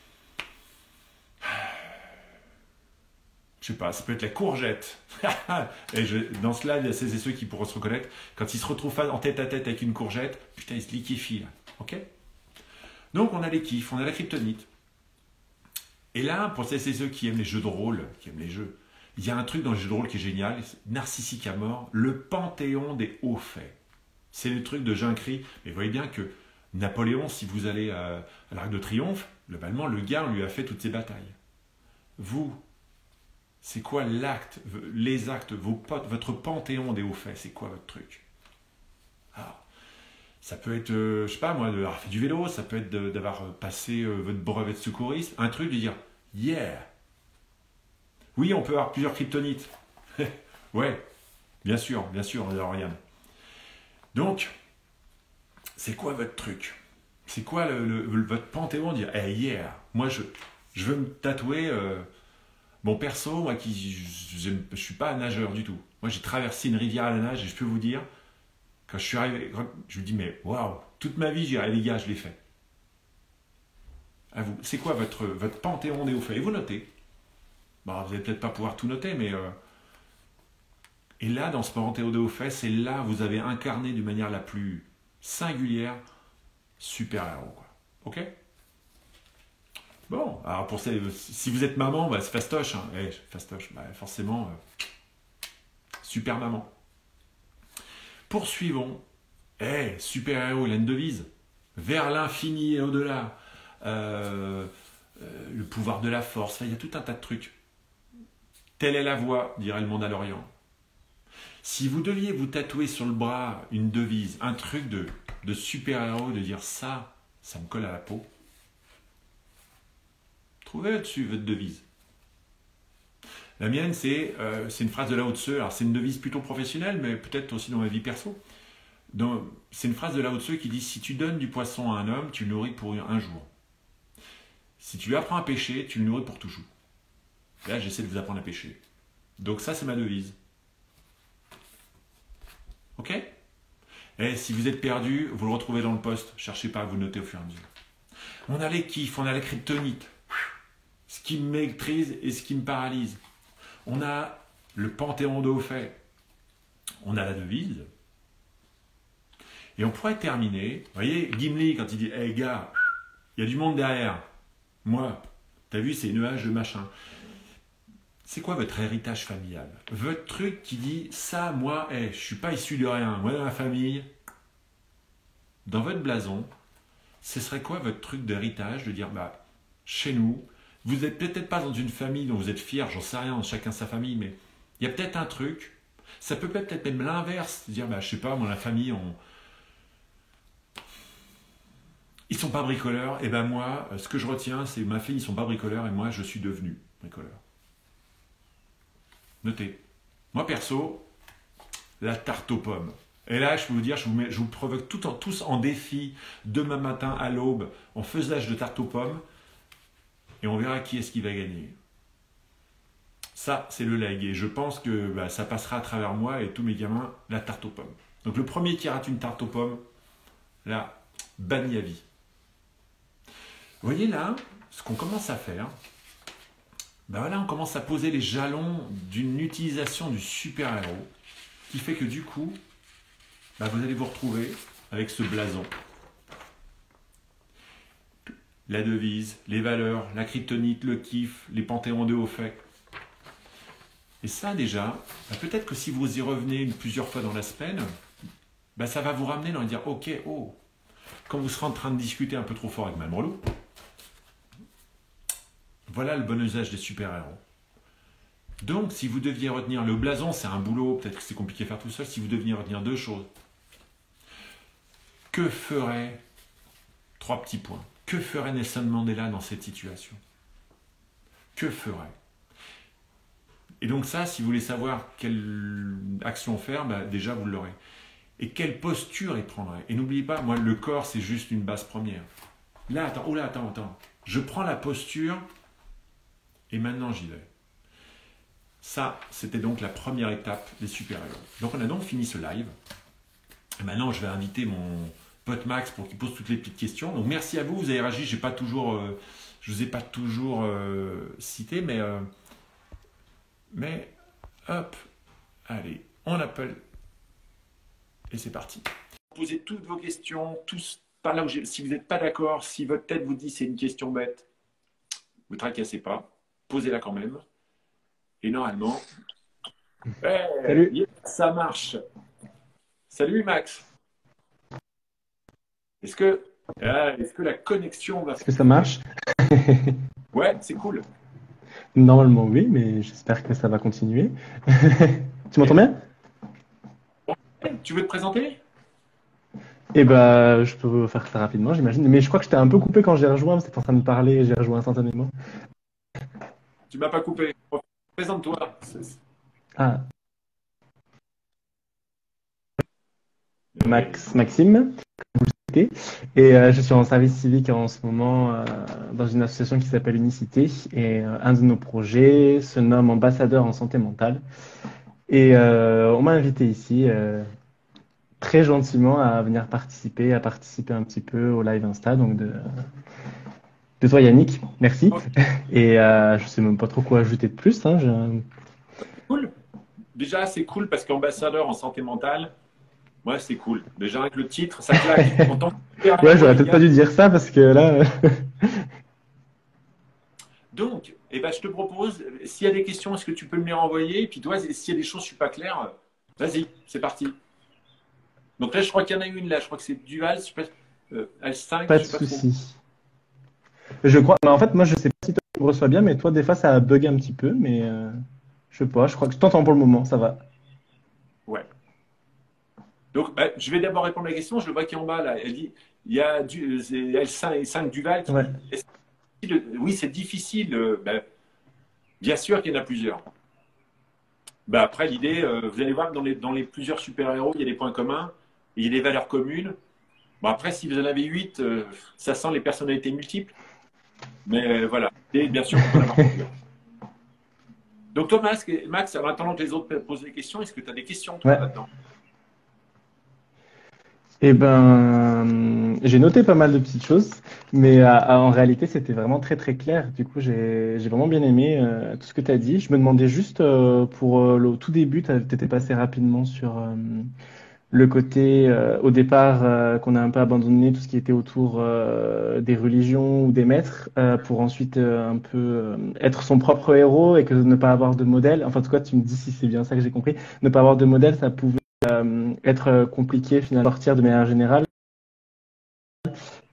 je sais pas, ça peut être la courgette. Et je, dans cela, il y a ceux et ceux qui pourront se reconnaître. Quand ils se retrouvent en tête à tête avec une courgette, putain, ils se liquéfient. Là. Ok? Donc, on a les kiffs, on a la kryptonite. Et là, pour ceux et ceux qui aiment les jeux de rôle, qui aiment les jeux, il y a un truc dans les jeux de rôle qui est génial, narcissique à mort, le panthéon des hauts faits. C'est le truc de Jincry. Mais vous voyez bien que Napoléon, si vous allez à, à l'Arc de Triomphe, globalement, le gars, on lui a fait toutes ses batailles. Vous, c'est quoi l'acte, les actes, vos potes, votre panthéon des hauts faits, c'est quoi votre truc? Alors, ça peut être, euh, je sais pas moi, d'avoir fait du vélo, ça peut être d'avoir passé euh, votre brevet de secouriste, un truc de dire yeah. Oui, on peut avoir plusieurs kryptonites. Ouais, bien sûr, bien sûr, Lauriane. Donc, c'est quoi votre truc? C'est quoi le, le, votre panthéon? Dire hey, yeah, moi je, je veux me tatouer. Euh, Bon, perso, moi qui je ne suis pas nageur du tout. Moi, j'ai traversé une rivière à la nage et je peux vous dire, quand je suis arrivé, je me dis, mais waouh, toute ma vie, j'ai dit, les gars, je l'ai fait. À vous, c'est quoi votre, votre panthéon des hauts faits? Et vous notez. Bon, vous n'allez peut-être pas pouvoir tout noter, mais. Euh, et là, dans ce panthéon des hauts faits, c'est là où vous avez incarné d'une manière la plus singulière super-héros, quoi. Ok? Bon, alors pour ces, si vous êtes maman, bah c'est fastoche. Hein. Eh, fastoche, bah forcément, euh, super maman. Poursuivons. Eh, super-héros, il a une devise. Vers l'infini et au-delà. Euh, euh, le pouvoir de la force. Enfin, il y a tout un tas de trucs. Telle est la voie, dirait le Mandalorian. Si vous deviez vous tatouer sur le bras une devise, un truc de, de super-héros, de dire ça, ça me colle à la peau. Trouvez là-dessus votre devise. La mienne, c'est euh, une phrase de Lao Tse. Alors, c'est une devise plutôt professionnelle, mais peut-être aussi dans ma vie perso. C'est une phrase de Lao Tse qui dit « Si tu donnes du poisson à un homme, tu le nourris pour un jour. Si tu lui apprends à pêcher, tu le nourris pour toujours. » Là, j'essaie de vous apprendre à pêcher. Donc ça, c'est ma devise. Ok? Et si vous êtes perdu, vous le retrouvez dans le post. Cherchez pas à vous noter au fur et à mesure. On a les kiffs, on a la kryptonite. Ce qui me maîtrise et ce qui me paralyse. On a le panthéon de hauts faits. On a la devise. Et on pourrait terminer. Vous voyez, Gimli, quand il dit « Hey gars, il y a du monde derrière. Moi, t'as vu, c'est nuage de machin. » C'est quoi votre héritage familial? Votre truc qui dit « Ça, moi, hey, je ne suis pas issu de rien. Moi, dans la famille, dans votre blason, ce serait quoi votre truc d'héritage, de dire, bah, chez nous, vous n'êtes peut-être pas dans une famille dont vous êtes fiers, j'en sais rien, chacun sa famille, mais il y a peut-être un truc, ça peut peut-être même l'inverse, dire, bah, je sais pas, moi, la famille, on... ils sont pas bricoleurs, et ben moi, ce que je retiens, c'est ma fille, ils sont pas bricoleurs, et moi, je suis devenu bricoleur. Notez. Moi, perso, la tarte aux pommes. Et là, je peux vous dire, je vous, mets, je vous provoque tout en, tous en défi, demain matin à l'aube, en faisage de tarte aux pommes, et on verra qui est-ce qui va gagner. Ça, c'est le leg, et je pense que bah, ça passera à travers moi et tous mes gamins, la tarte aux pommes. Donc le premier qui rate une tarte aux pommes, là, banni à vie. Vous voyez là, ce qu'on commence à faire, ben voilà, on commence à poser les jalons d'une utilisation du super-héros qui fait que du coup, ben vous allez vous retrouver avec ce blason. La devise, les valeurs, la kryptonite, le kiff, les panthéons de haut fait. Et ça déjà, ben peut-être que si vous y revenez plusieurs fois dans la semaine, ben ça va vous ramener dans et dire, ok, oh, quand vous serez en train de discuter un peu trop fort avec Mme Relou, voilà le bon usage des super-héros. Donc, si vous deviez retenir le blason, c'est un boulot, peut-être que c'est compliqué à faire tout seul, si vous deviez retenir deux choses. Que ferait, trois petits points, que ferait Nelson Mandela dans cette situation? Que ferait? Et donc ça, si vous voulez savoir quelle action faire, bah déjà vous l'aurez. Et quelle posture il prendrait? Et n'oubliez pas, moi, le corps, c'est juste une base première. Là, attends, oh là, attends, attends. Je prends la posture... Et maintenant, j'y vais. Ça, c'était donc la première étape des super-héros. Donc, on a donc fini ce live. Et maintenant, je vais inviter mon pote Max pour qu'il pose toutes les petites questions. Donc, merci à vous. Vous avez réagi. J'ai pas toujours, euh, je ne vous ai pas toujours euh, cité, mais, euh, mais, hop, allez, on appelle. Et c'est parti. Posez toutes vos questions, tous, par là où j'ai, si vous n'êtes pas d'accord, si votre tête vous dit c'est une question bête, vous ne tracassez pas. Posez-la quand même. Et normalement, hey, Salut. yeah, ça marche. Salut Max. Est-ce que, ah, est-ce que la connexion va Est-ce que ça marche? Ouais, c'est cool. Normalement, oui, mais j'espère que ça va continuer. Tu m'entends Et, bien? tu veux te présenter? Eh ben, je peux faire ça rapidement, j'imagine. Mais je crois que je t'ai un peu coupé quand j'ai rejoint, parce que t'es en train de parler et j'ai rejoint instantanément. Tu m'as pas coupé. Présente-toi. Ah, Max, Maxime, comme vous le savez. Et euh, je suis en service civique en ce moment euh, dans une association qui s'appelle Unicité. Et euh, un de nos projets se nomme Ambassadeur en santé mentale. Et euh, on m'a invité ici euh, très gentiment à venir participer, à participer un petit peu au live Insta, donc de, de toi Yannick, merci. Ok, Et euh, je sais même pas trop quoi ajouter de plus. Hein, je- cool. Déjà, c'est cool parce qu'ambassadeur en santé mentale, moi, c'est cool. Déjà, avec le titre, ça claque. En tant que Ouais, super-héros, j'aurais les peut-être pas gars. dû dire ça parce que là. Donc, eh ben, je te propose, s'il y a des questions, est-ce que tu peux me les renvoyer? Et puis toi, s'il y a des choses, je ne suis pas clair, vas-y, c'est parti. Donc là, je crois qu'il y en a une là, je crois que c'est Duval, je sais pas, euh, L cinq, Pas je de sais pas trop. souci. Je crois. Mais en fait, moi, je sais pas si toi tu me reçois bien, mais toi, des fois, ça a bugué un petit peu. Mais euh, je sais pas. Je crois que je t'entends pour le moment. Ça va. Ouais. Donc, bah, je vais d'abord répondre à la question. Je le vois qui est en bas là. Elle dit, il y a du, c'est L cinq, cinq Duval qui Ouais. dit, est-ce que- oui, c'est difficile. euh, ben, bien sûr qu'il y en a plusieurs. Ben, après, l'idée, euh, vous allez voir que dans les, dans les plusieurs super-héros, il y a des points communs, il y a des valeurs communes. Bon, après, si vous en avez huit, euh, ça sent les personnalités multiples. Mais euh, voilà. Et bien sûr qu'on peut en avoir plusieurs. Donc, toi, Max, Max, en attendant que les autres posent des questions, est-ce que tu as des questions, toi, Ouais. là-dedans? Eh ben, j'ai noté pas mal de petites choses, mais euh, euh, en réalité, c'était vraiment très très clair. Du coup, j'ai j'ai vraiment bien aimé euh, tout ce que tu as dit. Je me demandais juste euh, pour euh, le au tout début, tu étais passé rapidement sur euh, le côté euh, au départ euh, qu'on a un peu abandonné tout ce qui était autour euh, des religions ou des maîtres euh, pour ensuite euh, un peu euh, être son propre héros et que ne pas avoir de modèle. Enfin, en tout cas, tu me dis si c'est bien ça que j'ai compris. Ne pas avoir de modèle, ça pouvait euh, être compliqué finalement à sortir de manière générale.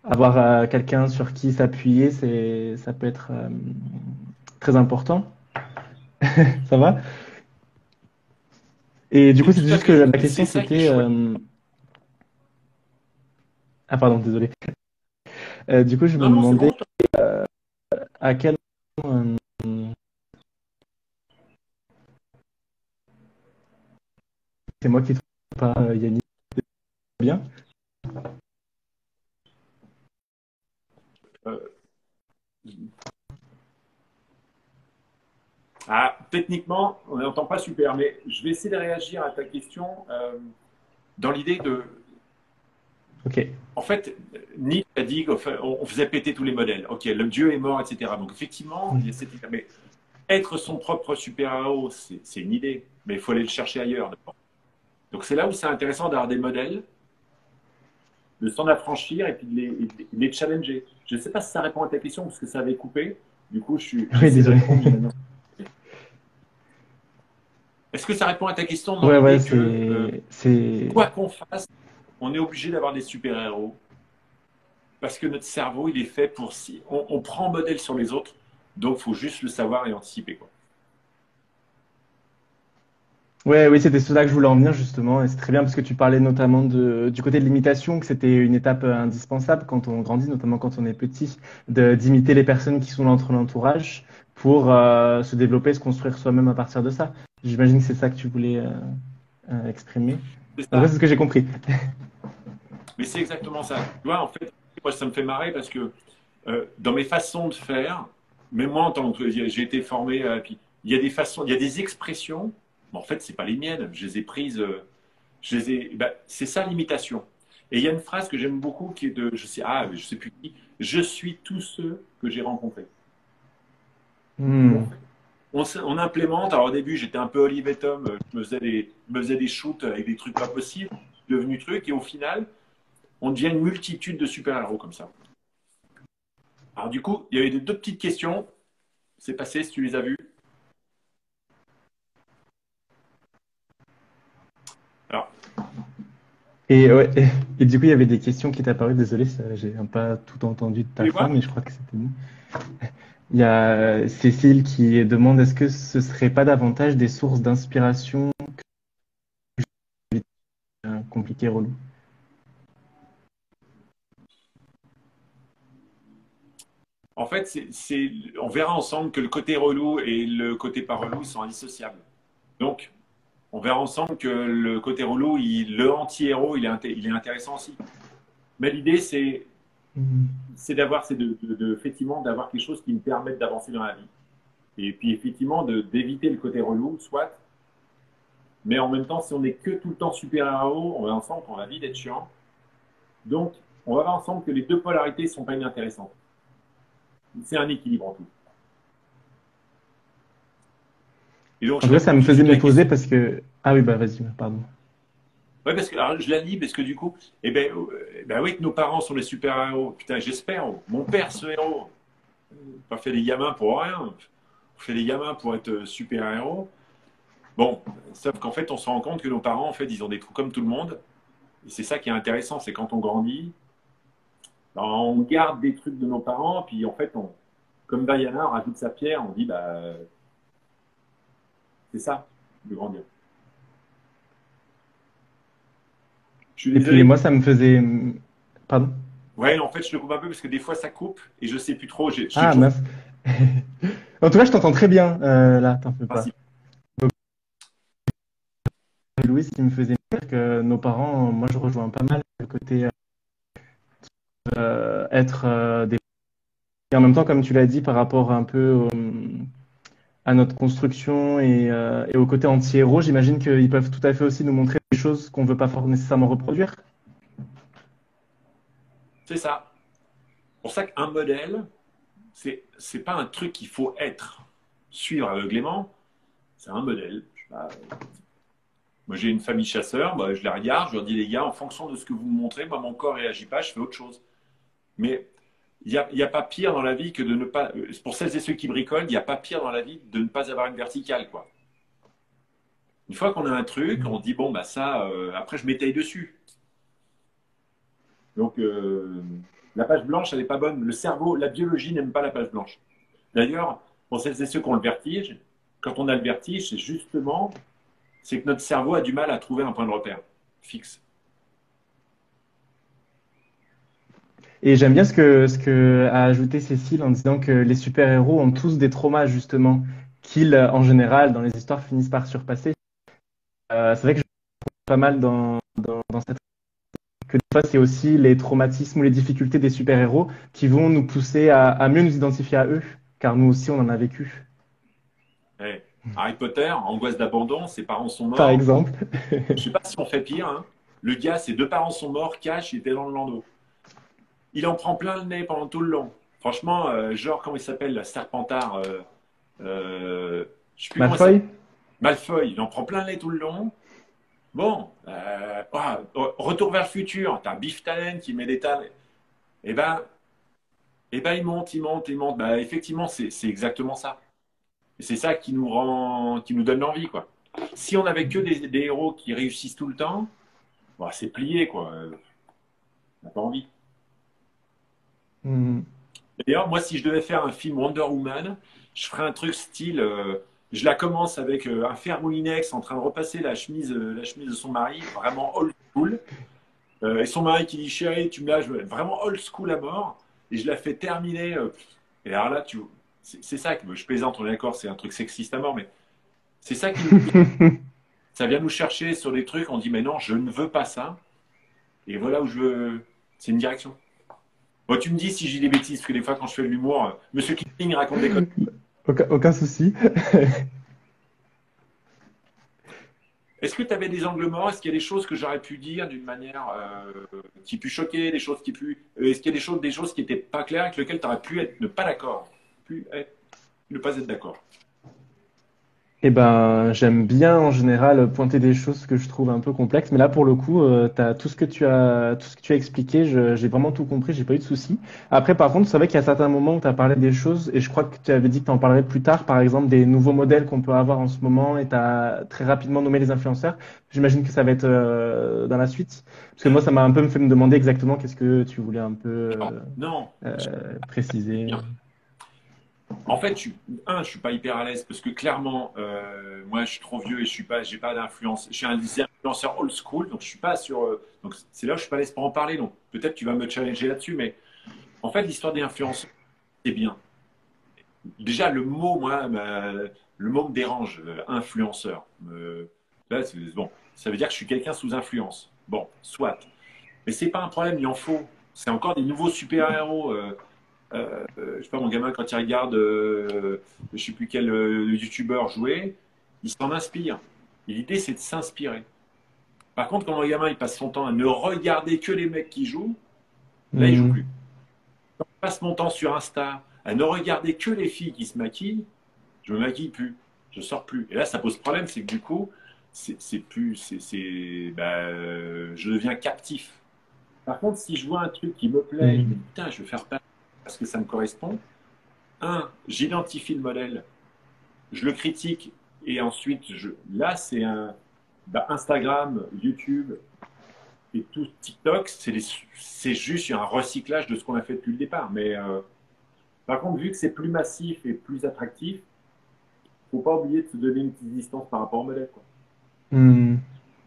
avoir euh, quelqu'un sur qui s'appuyer, c'est, ça peut être euh, très important. Ça va? Et du coup, C'est tout c'était à juste que fait la juste. Et c'est question, ça qui est c'était... chouette. euh, Ah, pardon, désolé. Euh, du coup, je me Non, non, c'est demandais bon. à quel moment... euh, c'est moi qui trouve pas euh, Yannick bien. Euh, ah, techniquement, on n'entend pas super, mais je vais essayer de réagir à ta question euh, dans l'idée de. Ok. En fait, Nietzsche a dit qu'on on faisait péter tous les modèles. Ok, le dieu est mort, et cetera. Donc effectivement, il y a cette idée. Mais être son propre super-héros, c'est c'est une idée, mais il faut aller le chercher ailleurs. d'abord. Donc c'est là où c'est intéressant d'avoir des modèles, de s'en affranchir et puis de les, de les challenger. Je ne sais pas si ça répond à ta question parce que ça avait coupé. Du coup, je suis- Oui, j'essaie de désolé. répondre. Maintenant. Est-ce que ça répond à ta question dans Ouais, ouais, l'idée que euh, c'est, c'est, quoi qu'on fasse, on est obligé d'avoir des super-héros parce que notre cerveau, il est fait pour si on, on prend modèle sur les autres, donc il faut juste le savoir et anticiper quoi. ouais, oui, c'était cela que je voulais en venir justement, et c'est très bien parce que tu parlais notamment de, du côté de l'imitation, que c'était une étape euh, indispensable quand on grandit, notamment quand on est petit, de d'imiter les personnes qui sont dans notre entourage pour euh, se développer, se construire soi-même à partir de ça. J'imagine que c'est ça que tu voulais euh, euh, exprimer. C'est En vrai, ça. c'est ce que j'ai compris. Mais c'est exactement ça. Tu vois, en fait, moi, ça me fait marrer parce que euh, dans mes façons de faire, même moi, en tant que j'ai été formé, euh, puis il y a des façons, il y a des expressions. Mais en fait, c'est pas les miennes. Je les ai prises. euh, je les ai. Ben, c'est ça l'imitation. Et il y a une phrase que j'aime beaucoup qui est de, je sais, ah, je sais plus qui. Je suis tous ceux que j'ai rencontrés. Et en Hmm. fait, on, s- on implémente. Alors au début, j'étais un peu Olive et Tom. euh, Je me faisais des, je me faisais des shoots avec des trucs pas possibles, devenu truc. Et au final, on devient une multitude de super-héros comme ça. Alors du coup, il y avait deux petites questions. C'est passé si tu les as vues. Alors, Et, ouais, et, et du coup, il y avait des questions qui étaient apparues. Désolé, ça, j'ai pas tout entendu de tu ta les fin, vois? mais je crois que c'était bon. Il y a Cécile qui demande est-ce que ce serait pas davantage des sources d'inspiration euh, compliquées, relou? En fait, c'est, c'est- on verra ensemble que le côté relou et le côté pas relou sont indissociables. Donc, on verra ensemble que le côté relou, il- le anti-héros, il est, inté- il est intéressant aussi. Mais l'idée, c'est, Mhm. c'est d'avoir, c'est de, de- de- effectivement, d'avoir quelque chose qui me permette d'avancer dans la vie. Et puis, effectivement, de, d'éviter le côté relou, soit. Mais en même temps, si on est que tout le temps super-héros, on va ensemble qu'on a envie d'être chiant. Donc, on va voir ensemble que les deux polarités ne sont pas inintéressantes. C'est un équilibre en tout. Et donc, En je tout cas, ça réponds me tout de faisait suite à me la poser question. parce que... Ah oui, bah vas-y, pardon. Oui, parce que alors, je la lis parce que du coup, eh ben, euh, ben oui, que nos parents sont les super-héros. Putain, j'espère. Oh. Mon père, ce héros. Pas fait les gamins pour rien. On fait les gamins pour être super-héros. Bon, sauf qu'en fait, on se rend compte que nos parents, en fait, ils ont des trous comme tout le monde. Et c'est ça qui est intéressant, c'est quand on grandit, ben, on garde des trucs de nos parents, puis en fait, on, comme Diana, on rajoute sa pierre, on dit, bah, c'est ça, de grandir. Je suis Et puis désolé. moi, ça me faisait... Pardon? Ouais, en fait, je te coupe un peu parce que des fois, ça coupe et je sais plus trop. J'ai- Je suis Ah toujours mince. En tout cas, je t'entends très bien euh, là, t'en fais pas. principe. Louis, il me faisait dire que nos parents, moi je rejoins pas mal le côté euh, être euh, des... Et en même temps, comme tu l'as dit, par rapport un peu au- à notre construction et, euh, et au côté anti-héros, j'imagine qu'ils peuvent tout à fait aussi nous montrer des choses qu'on veut pas for- nécessairement reproduire. C'est ça. Pour ça qu'un modèle, c'est c'est pas un truc qu'il faut être, suivre aveuglément. C'est un modèle. Je sais pas, euh, moi, j'ai une famille chasseur, bah, je la regarde, je leur dis les gars, en fonction de ce que vous me montrez, moi, mon corps réagit pas, je fais autre chose. Mais il n'y a, il y a pas pire dans la vie que de ne pas. euh, Pour celles et ceux qui bricolent, il n'y a pas pire dans la vie de ne pas avoir une verticale, quoi. Une fois qu'on a un truc, on dit bon, bah ça, euh, après, je m'étaye dessus. Donc, euh, La page blanche, elle n'est pas bonne. Le cerveau, la biologie n'aime pas la page blanche. D'ailleurs, pour celles et ceux qui ont le vertige, quand on a le vertige, c'est justement c'est que notre cerveau a du mal à trouver un point de repère fixe. Et j'aime bien ce que, ce que a ajouté Cécile en disant que les super-héros ont tous des traumas, justement, qu'ils, en général, dans les histoires, finissent par surpasser. Euh, c'est vrai que je trouve pas mal dans, dans, dans cette que des fois, c'est aussi les traumatismes ou les difficultés des super-héros qui vont nous pousser à, à mieux nous identifier à eux, car nous aussi, on en a vécu, Eh, Harry Potter, angoisse d'abandon, ses parents sont par morts. exemple. Je ne sais pas si on fait pire. Hein. Le gars, ses deux parents sont morts, cash, il était dans le landau. Il en prend plein le nez pendant tout le long. Franchement, euh, genre, comment il s'appelle, la Serpentard euh, euh, je sais plus comment il s'appelle. Malfoy? Malfoy, il en prend plein le nez tout le long. Bon, euh, ah, retour vers le futur, t'as Biff Tannen qui met des tas. Eh ben, eh ben, il monte, il monte, il monte. Bah, effectivement, c'est c'est exactement ça. Et c'est ça qui nous rend, qui nous donne l'envie, quoi. Si on avait que des, des héros qui réussissent tout le temps, bah, c'est plié, quoi. Euh, On n'a pas envie. Hmm. D'ailleurs, moi, si je devais faire un film Wonder Woman, je ferais un truc style. Euh, je la commence avec euh, un fer moulinex en train de repasser la chemise, euh, la chemise de son mari, vraiment old school. Euh, et son mari qui dit chérie, tu me lâches, vraiment old school à mort. Et je la fais terminer. Euh, et alors là, tu, c'est c'est ça que je plaisante, on est d'accord, c'est un truc sexiste à mort, mais c'est ça qui nous pousse. Ça vient nous chercher sur des trucs, on dit mais non, je ne veux pas ça. Et voilà où je veux. C'est une direction. Bon, tu me dis si j'ai des bêtises, parce que des fois, quand je fais de l'humour, euh, Monsieur Kipling raconte des conneries. Aucun, aucun souci. Est-ce que tu avais des angles morts? Est-ce qu'il y a des choses que j'aurais pu dire d'une manière euh, qui pu choquer, des choses qui pu. euh, Est-ce qu'il y a des choses, des choses qui n'étaient pas claires avec lesquelles tu aurais pu être, ne pas d'accord? Pu être- ne pas être d'accord. Eh ben, j'aime bien en général pointer des choses que je trouve un peu complexes, mais là pour le coup, euh, t'as tout ce que tu as, tout ce que tu as expliqué, je- j'ai vraiment tout compris, j'ai pas eu de soucis. Après, par contre, c'est vrai qu'il y a certains moments où tu as parlé des choses, et je crois que tu avais dit que tu en parlerais plus tard, par exemple des nouveaux modèles qu'on peut avoir en ce moment, et tu as très rapidement nommé les influenceurs. J'imagine que ça va être euh, dans la suite, parce que moi, ça m'a un peu fait me demander exactement qu'est-ce que tu voulais un peu Non, euh, non. euh, préciser. En fait, je suis, un, je suis pas hyper à l'aise parce que clairement, euh, moi, je suis trop vieux et je suis pas, j'ai pas d'influence. Je suis un influenceur old school, donc je suis pas sur. euh, donc c'est là où je suis pas à l'aise pour en parler. Donc peut-être tu vas me challenger là-dessus, mais en fait, l'histoire des influenceurs, c'est bien. Déjà, le mot, moi, me- le mot me dérange, euh, influenceur. Euh, là, c'est- bon, ça veut dire que je suis quelqu'un sous influence. Bon, soit. Mais c'est pas un problème, il en faut. C'est encore des nouveaux super-héros. euh, euh, euh, je sais pas, mon gamin, quand il regarde, euh, je sais plus quel euh, youtubeur jouer, il s'en inspire. Et l'idée, c'est de s'inspirer. Par contre, quand mon gamin, il passe son temps à ne regarder que les mecs qui jouent, là, il joue Hmm. plus. Quand je passe mon temps sur Insta à ne regarder que les filles qui se maquillent, je me maquille plus, je sors plus. Et là, ça pose problème, c'est que du coup, c'est c'est plus, c'est, c'est- bah, euh, je deviens captif. Par contre, si je vois un truc qui me plaît, je me Hmm. dis, putain, je vais faire ça parce que ça me correspond. Un, j'identifie le modèle, je le critique, et ensuite, je, là, c'est un, bah, Instagram, YouTube et tout TikTok, c'est les- c'est juste un recyclage de ce qu'on a fait depuis le départ. Mais euh, par contre, vu que c'est plus massif et plus attractif, faut pas oublier de se donner une petite distance par rapport au modèle, quoi. Hmm.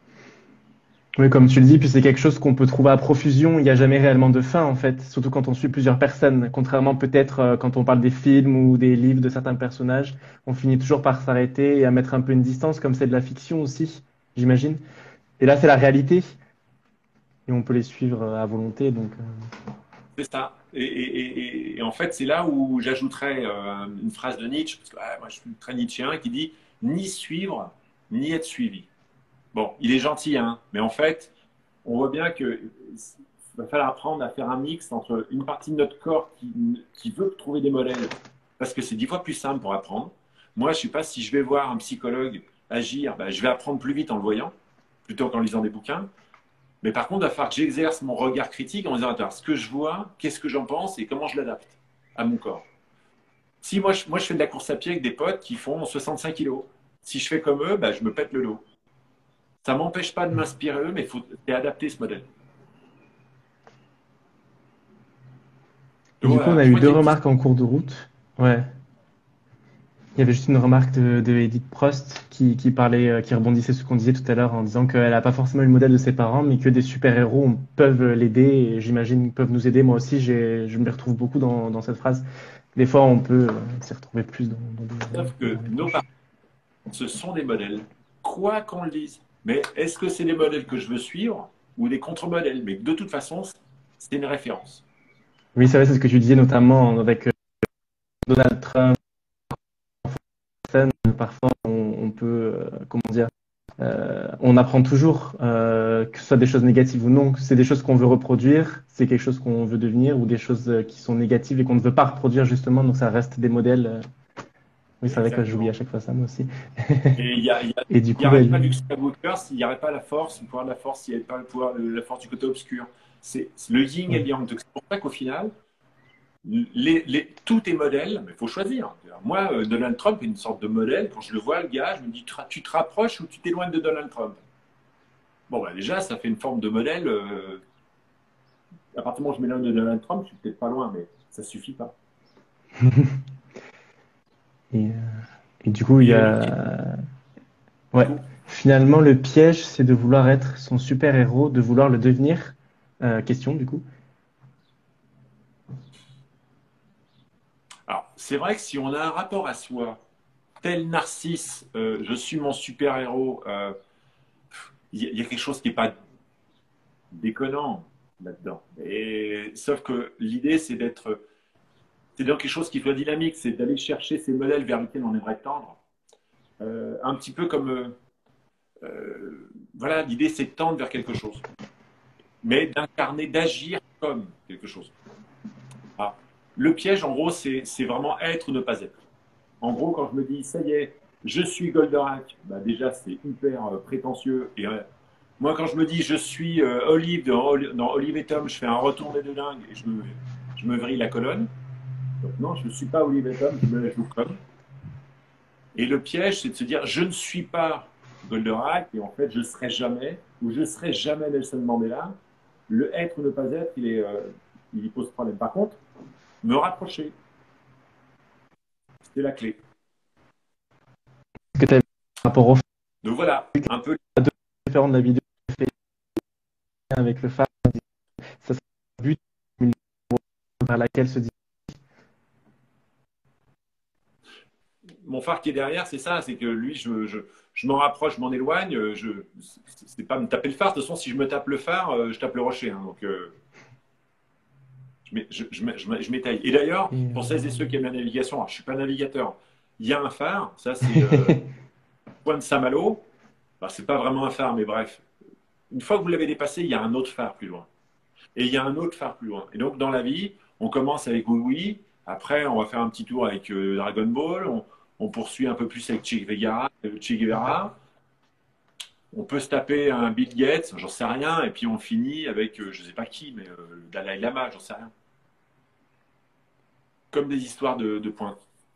Oui, comme tu le dis, puis c'est quelque chose qu'on peut trouver à profusion. Il n'y a jamais réellement de fin, en fait, surtout quand on suit plusieurs personnes. Contrairement peut-être euh, quand on parle des films ou des livres de certains personnages, on finit toujours par s'arrêter et à mettre un peu une distance, comme c'est de la fiction aussi, j'imagine. Et là, c'est la réalité, et on peut les suivre euh, à volonté, donc. euh, C'est ça. Et, et- et- et en fait, c'est là où j'ajouterais euh, une phrase de Nietzsche, parce que ah, moi je suis très nietzschéen, qui dit ni suivre, ni être suivi. Bon, il est gentil, hein, mais en fait, on voit bien que va falloir apprendre à faire un mix entre une partie de notre corps qui, qui veut trouver des modèles, parce que c'est dix fois plus simple pour apprendre. Moi, je ne sais pas si je vais voir un psychologue agir, ben, je vais apprendre plus vite en le voyant, plutôt qu'en lisant des bouquins. Mais par contre, il va falloir que j'exerce mon regard critique en me disant, attends, ce que je vois, qu'est-ce que j'en pense et comment je l'adapte à mon corps. Si moi je, moi, je fais de la course à pied avec des potes qui font soixante-cinq kilos, si je fais comme eux, ben, je me pète le dos. Ça ne m'empêche pas de m'inspirer eux, mais il faut adapter ce modèle. Et du coup, on Voilà, a je eu crois deux qu'il y a une remarques question. en cours de route. Ouais. Il y avait juste une remarque de, de Edith Prost qui, qui parlait, euh, qui rebondissait sur ce qu'on disait tout à l'heure en disant qu'elle n'a pas forcément eu le modèle de ses parents, mais que des super-héros on- peuvent l'aider et j'imagine peuvent nous aider. Moi aussi, j'ai, je me retrouve beaucoup dans, dans cette phrase. Des fois, on peut euh, s'y retrouver plus dans, dans Sauf des, que dans des nos proches. parents, ce sont des modèles, quoi qu'on le dise. Mais est-ce que c'est des modèles que je veux suivre ou des contre-modèles? Mais de toute façon, c'est une référence. Oui, c'est vrai, c'est ce que tu disais notamment avec euh, Donald Trump. Parfois, on, on peut, euh, comment dire, Euh, on apprend toujours, euh, que ce soit des choses négatives ou non, que c'est des choses qu'on veut reproduire, c'est quelque chose qu'on veut devenir, ou des choses euh, qui sont négatives et qu'on ne veut pas reproduire justement, donc ça reste des modèles. euh. Oui, c'est vrai que j'oublie à Exactement. chaque fois ça, moi aussi. Et il n'y a, il y a- Et du il y coup, aurait ouais, pas Luke Skywalker s'il n'y aurait pas la force, le pouvoir de la force, s'il n'y avait pas le pouvoir, la force du côté obscur. C'est c'est le yin et ouais. le yang. Donc, c'est pour ça qu'au final, les, les, tout est modèle, mais il faut choisir. Moi, euh, Donald Trump est une sorte de modèle. Quand je le vois, le gars, je me dis, tu te rapproches ou tu t'éloignes de Donald Trump? Bon, bah, déjà, ça fait une forme de modèle. Euh, à partir du moment où je m'éloigne de Donald Trump, je suis peut-être pas loin, mais ça suffit pas. Et, euh, et du coup, il Et y une autre question, a, du ouais, coup. finalement, le piège, c'est de vouloir être son super-héros, de vouloir le devenir. Euh, question, du coup. Alors, c'est vrai que si on a un rapport à soi, tel Narcisse, euh, je suis mon super-héros, euh, il y, y, a quelque chose qui n'est pas déconnant là-dedans. Et, sauf que l'idée, c'est d'être, c'est dans quelque chose qui soit dynamique, c'est d'aller chercher ces modèles vers lesquels on aimerait tendre. Euh, un petit peu comme, euh, euh, voilà, l'idée, c'est de tendre vers quelque chose, mais d'incarner, d'agir comme quelque chose. Ah. Le piège, en gros, c'est vraiment être ou ne pas être. En gros, quand je me dis, ça y est, je suis Goldorak, bah déjà, c'est hyper euh, prétentieux. Et euh, moi, quand je me dis, je suis euh, Olive dans, dans Olive et Tom, je fais un retourné de dingue et je me, je me vrille la colonne. Donc non, je ne suis pas Olive et Tom, je me la joue comme. Et le piège, c'est de se dire, je ne suis pas Goldorak et en fait, je ne serai jamais, ou je ne serai jamais Nelson Mandela. Le être ou ne pas être, il, est, euh, il y pose problème. Par contre, me rapprocher, c'est la clé. Est-ce que tu as un rapport au Donc voilà, un peu. différent de la vidéo avec le phare, ça c'est le but vers laquelle se dit. Mon phare qui est derrière, c'est ça, c'est que lui, je, je, je m'en rapproche, je m'en éloigne. Je, c'est pas me taper le phare. De toute façon, si je me tape le phare, euh, je tape le rocher. Hein, donc, euh, je, je, je, je, je m'étaille. Et d'ailleurs, Et, pour celles et ceux qui aiment la navigation, alors, je suis pas navigateur. Il y a un phare, ça c'est euh, euh, point de Saint-Malo. Alors, c'est pas vraiment un phare, mais bref. Une fois que vous l'avez dépassé, il y a un autre phare plus loin. Et il y a un autre phare plus loin. Et donc, dans la vie, on commence avec Oui Oui. Après, on va faire un petit tour avec euh, Dragon Ball. On, on poursuit un peu plus avec Che Guevara. euh, Che Guevara. On peut se taper un Bill Gates, j'en sais rien. Et puis, on finit avec, euh, je sais pas qui, mais euh, le Dalai Lama, j'en sais rien. Comme des histoires de, de points.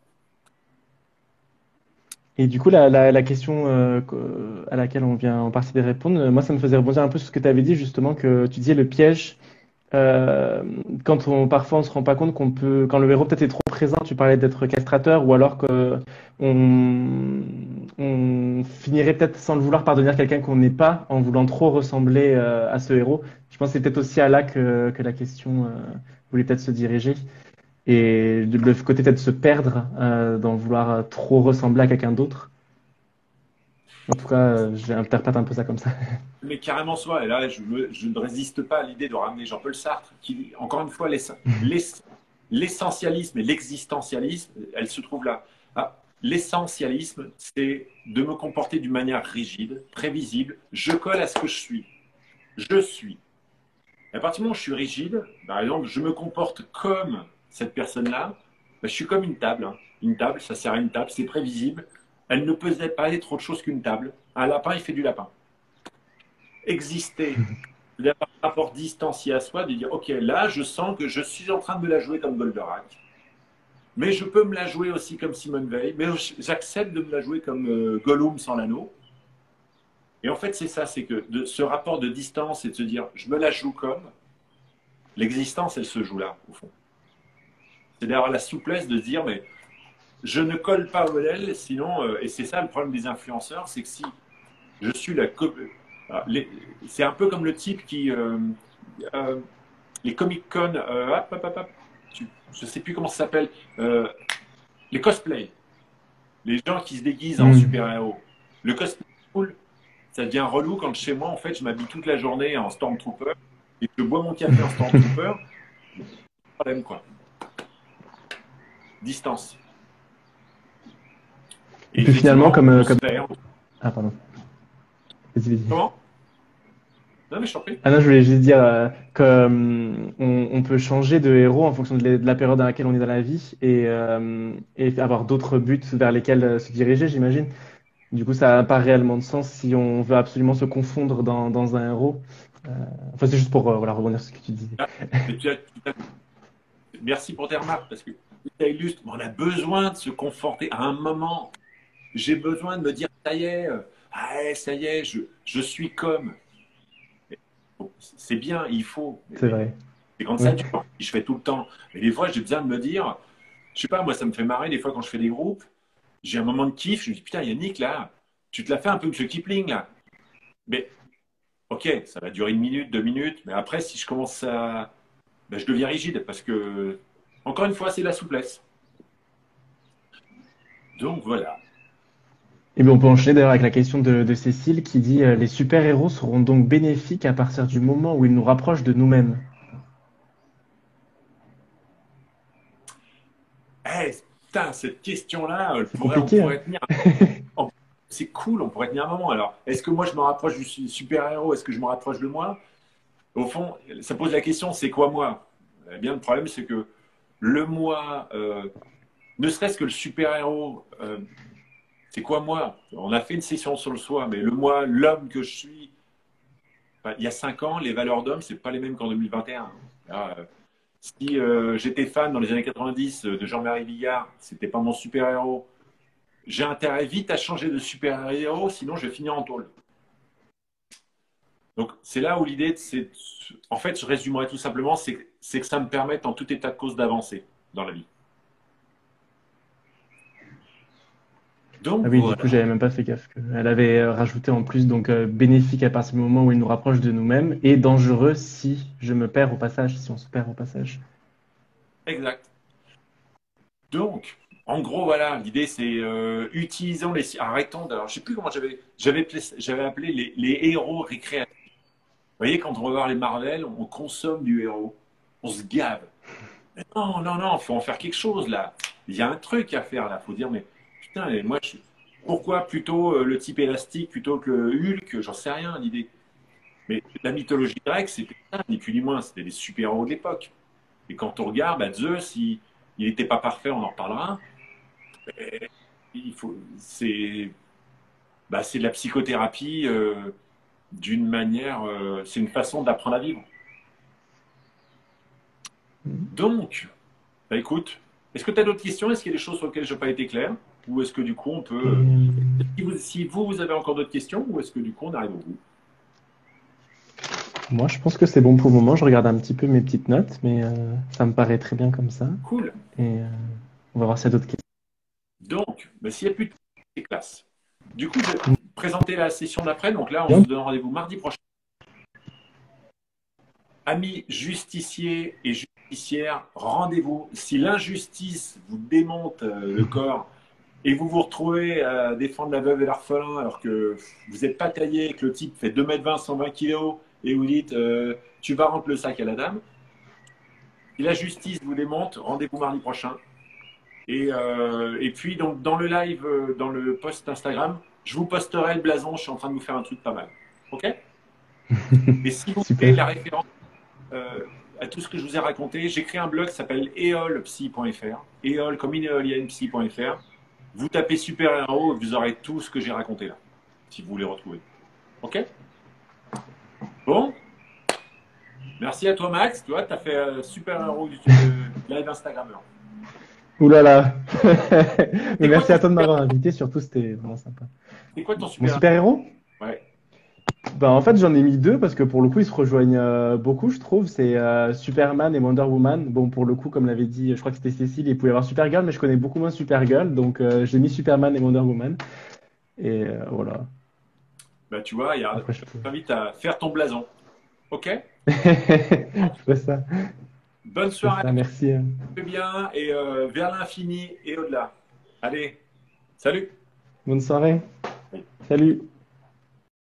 et du coup, la, la, la question euh, que- à laquelle on vient en partie de répondre, euh, moi, ça me faisait rebondir un peu sur ce que tu avais dit, justement, que tu disais le piège. Euh, quand on, parfois, on se rend pas compte qu'on peut, quand le héros peut-être est trop présent, tu parlais d'être castrateur, ou alors que on, on finirait peut-être sans le vouloir par devenir quelqu'un qu'on n'est pas, en voulant trop ressembler euh, à ce héros. Je pense que c'est peut-être aussi à là que, que la question euh, voulait peut-être se diriger. Et de- le côté peut-être de se perdre euh, dans vouloir trop ressembler à quelqu'un d'autre. En tout cas, euh, j'interprète un peu ça comme ça. Mais carrément soi. Et là, je, me- je ne résiste pas à l'idée de ramener Jean-Paul Sartre, qui, encore une fois, l'ess- l'ess- l'essentialisme et l'existentialisme, elle se trouve là. Ah, l'essentialisme, c'est de me comporter d'une manière rigide, prévisible. Je colle à ce que je suis. Je suis. Et à partir du moment où je suis rigide, par exemple, je me comporte comme cette personne-là, ben, je suis comme une table. Hein. Une table, ça sert à une table, c'est prévisible. Elle ne peut pas être autre chose qu'une table. Un lapin, il fait du lapin. Exister, d'avoir un rapport distancié à soi, de dire, OK, là, je sens que je suis en train de me la jouer comme Goldorak, mais je peux me la jouer aussi comme Simone Veil, mais j'accepte de me la jouer comme euh, Gollum sans l'anneau. Et en fait, c'est ça, c'est que de, ce rapport de distance et de se dire, je me la joue comme, l'existence, elle se joue là, au fond. c'est d'avoir la souplesse de se dire, mais je ne colle pas au modèle, sinon, euh, et c'est ça le problème des influenceurs, c'est que si je suis la... co- alors, les- c'est un peu comme le type qui... euh, euh, les Comic-Con, euh, hop, hop, hop, hop, tu- je ne sais plus comment ça s'appelle, euh, les cosplays, les gens qui se déguisent en Hmm. super-héros. Le cosplay, cool, ça devient relou quand chez moi, en fait, je m'habille toute la journée en Stormtrooper et je bois mon café en Stormtrooper, problème quoi. Distance. Et Et puis finalement, effectivement, comme, on euh, se comme... fait. Ah, pardon. Vas-y, vas-y. Comment? Non, mais je t'en prie. Ah non, je voulais juste dire euh, que hum, on, on peut changer de héros en fonction de, la de la période dans laquelle on est dans la vie et, euh, et avoir d'autres buts vers lesquels euh, se diriger, j'imagine. Du coup, ça n'a pas réellement de sens si on veut absolument se confondre dans, dans un héros. Euh, enfin, c'est juste pour euh, voilà, rebondir sur ce que tu disais. Ah, mais tu as- tu as- merci pour tes remarques parce que ça illustre. On a besoin de se conforter à un moment. J'ai besoin de me dire, ça y est, euh, ah, ouais, ça y est, je, je suis comme. Bon, c'est bien, il faut. Mais, C'est mais vrai. c'est quand Oui. ça dure. Je fais tout le temps. Mais des fois, j'ai besoin de me dire, je sais pas, moi, ça me fait marrer des fois quand je fais des groupes. J'ai un moment de kiff. Je me dis, putain, Yannick, là, tu te l'as fait un peu avec ce Kipling, là. Mais, ok, ça va durer une minute, deux minutes. Mais après, si je commence à. Ben, je deviens rigide parce que, encore une fois, c'est la souplesse. Donc, voilà. Et bien, on peut enchaîner d'ailleurs avec la question de, de Cécile qui dit euh, les super-héros seront donc bénéfiques à partir du moment où ils nous rapprochent de nous-mêmes. Eh, putain, cette question-là, euh, C'est pourrait- on compliqué, hein? pourrait tenir. Oh, c'est cool, on pourrait tenir un moment. Alors, est-ce que moi, je me rapproche du su- super-héros? Est-ce que je me rapproche de moi? Au fond, ça pose la question, c'est quoi moi? Eh bien, le problème, c'est que le moi, euh, ne serait-ce que le super-héros, euh, c'est quoi moi? On a fait une session sur le soi, mais le moi, l'homme que je suis, bah, il y a cinq ans, les valeurs d'homme, c'est pas les mêmes qu'en deux mille vingt et un. Ah, euh, si euh, j'étais fan dans les années quatre-vingt-dix euh, de Jean-Marie Bigard, c'était pas mon super-héros. J'ai intérêt vite à changer de super-héros, sinon je vais finir en tôle. Donc c'est là où l'idée, c'est, en fait, je résumerai tout simplement, c'est c'est que ça me permette en tout état de cause d'avancer dans la vie. Donc Ah oui, du coup, voilà, j'avais même pas fait gaffe. Elle avait euh, rajouté en plus donc euh, bénéfique à partir du moment où il nous rapproche de nous-mêmes et dangereux si je me perds au passage, si on se perd au passage. exact. Donc, en gros, voilà, l'idée c'est euh, utilisons les, arrêtons. Alors, je sais plus comment j'avais, j'avais appelé, j'avais appelé les, les héros récréatifs. Vous voyez, quand on va voir les Marvel, on consomme du héros, on se gave. Mais non, non, non, il faut en faire quelque chose là. Il y a un truc à faire là. Il faut dire, mais putain, et moi, je... pourquoi plutôt euh, le type élastique plutôt que le Hulk? J'en sais rien, l'idée. Mais la mythologie grecque, c'était ça, ni plus ni moins. C'était des super-héros de l'époque. Et quand on regarde, bah, Zeus, il n'était pas parfait, on en reparlera. Mais il faut, c'est, bah, c'est de la psychothérapie euh, d'une manière, euh, c'est une façon d'apprendre à vivre. Donc, bah, écoute, est-ce que tu as d'autres questions? Est-ce qu'il y a des choses sur lesquelles je n'ai pas été clair? Ou est-ce que du coup on Et, peut. Si vous, si vous, vous avez encore d'autres questions, ou est-ce que du coup on arrive au bout? moi, je pense que c'est bon pour le moment. Je regarde un petit peu mes petites notes, mais euh, ça me paraît très bien comme ça. Cool. Et euh, on va voir s'il y a d'autres questions. Donc, bah, s'il n'y a plus de c'est classe. Du coup, je vais présenter la session d'après. Donc là, on Bien. se donne rendez-vous mardi prochain. Amis justiciers et justicières, rendez-vous. Si l'injustice vous démonte euh, le corps et vous vous retrouvez à défendre la veuve et l'orphelin alors que vous n'êtes pas taillé, que le type fait deux mètres vingt, cent vingt kilos et vous dites euh, tu vas rendre le sac à la dame. Si la justice vous démonte, rendez-vous mardi prochain. Et, euh, et puis donc dans le live, euh, dans le post Instagram, je vous posterai le blason. Je suis en train de vous faire un truc pas mal. Ok? Et si vous voulez Super. la référence euh, à tout ce que je vous ai raconté, j'ai créé un blog qui s'appelle eolpsy point fr. Eol comme une éolienne psy point fr. Vous tapez super-héros et vous aurez tout ce que j'ai raconté là, si vous voulez retrouver. Ok? Bon. Merci à toi, Max. Tu vois, tu as fait euh, super-héros du euh, live Instagrammeur. Ouh là là. Mais C'est quoi merci ton à toi de super- m'avoir invité. Surtout, c'était vraiment sympa. C'est quoi ton Mon super-héros? super-héros? Ouais. Ben, en fait, j'en ai mis deux parce que pour le coup, ils se rejoignent euh, beaucoup, je trouve. C'est euh, Superman et Wonder Woman. Bon, pour le coup, comme l'avait dit, je crois que c'était Cécile, il pouvait y avoir Supergirl, mais je connais beaucoup moins Supergirl. Donc, euh, j'ai mis Superman et Wonder Woman. Et euh, voilà. Bah, tu vois, il y a- Après, je je peux. t'invite à faire ton blason. OK? Je fais ça. Bonne Je fais soirée, ça. Merci. hein. fais bien et euh, vers l'infini et au-delà. Allez, salut! Bonne soirée. Salut.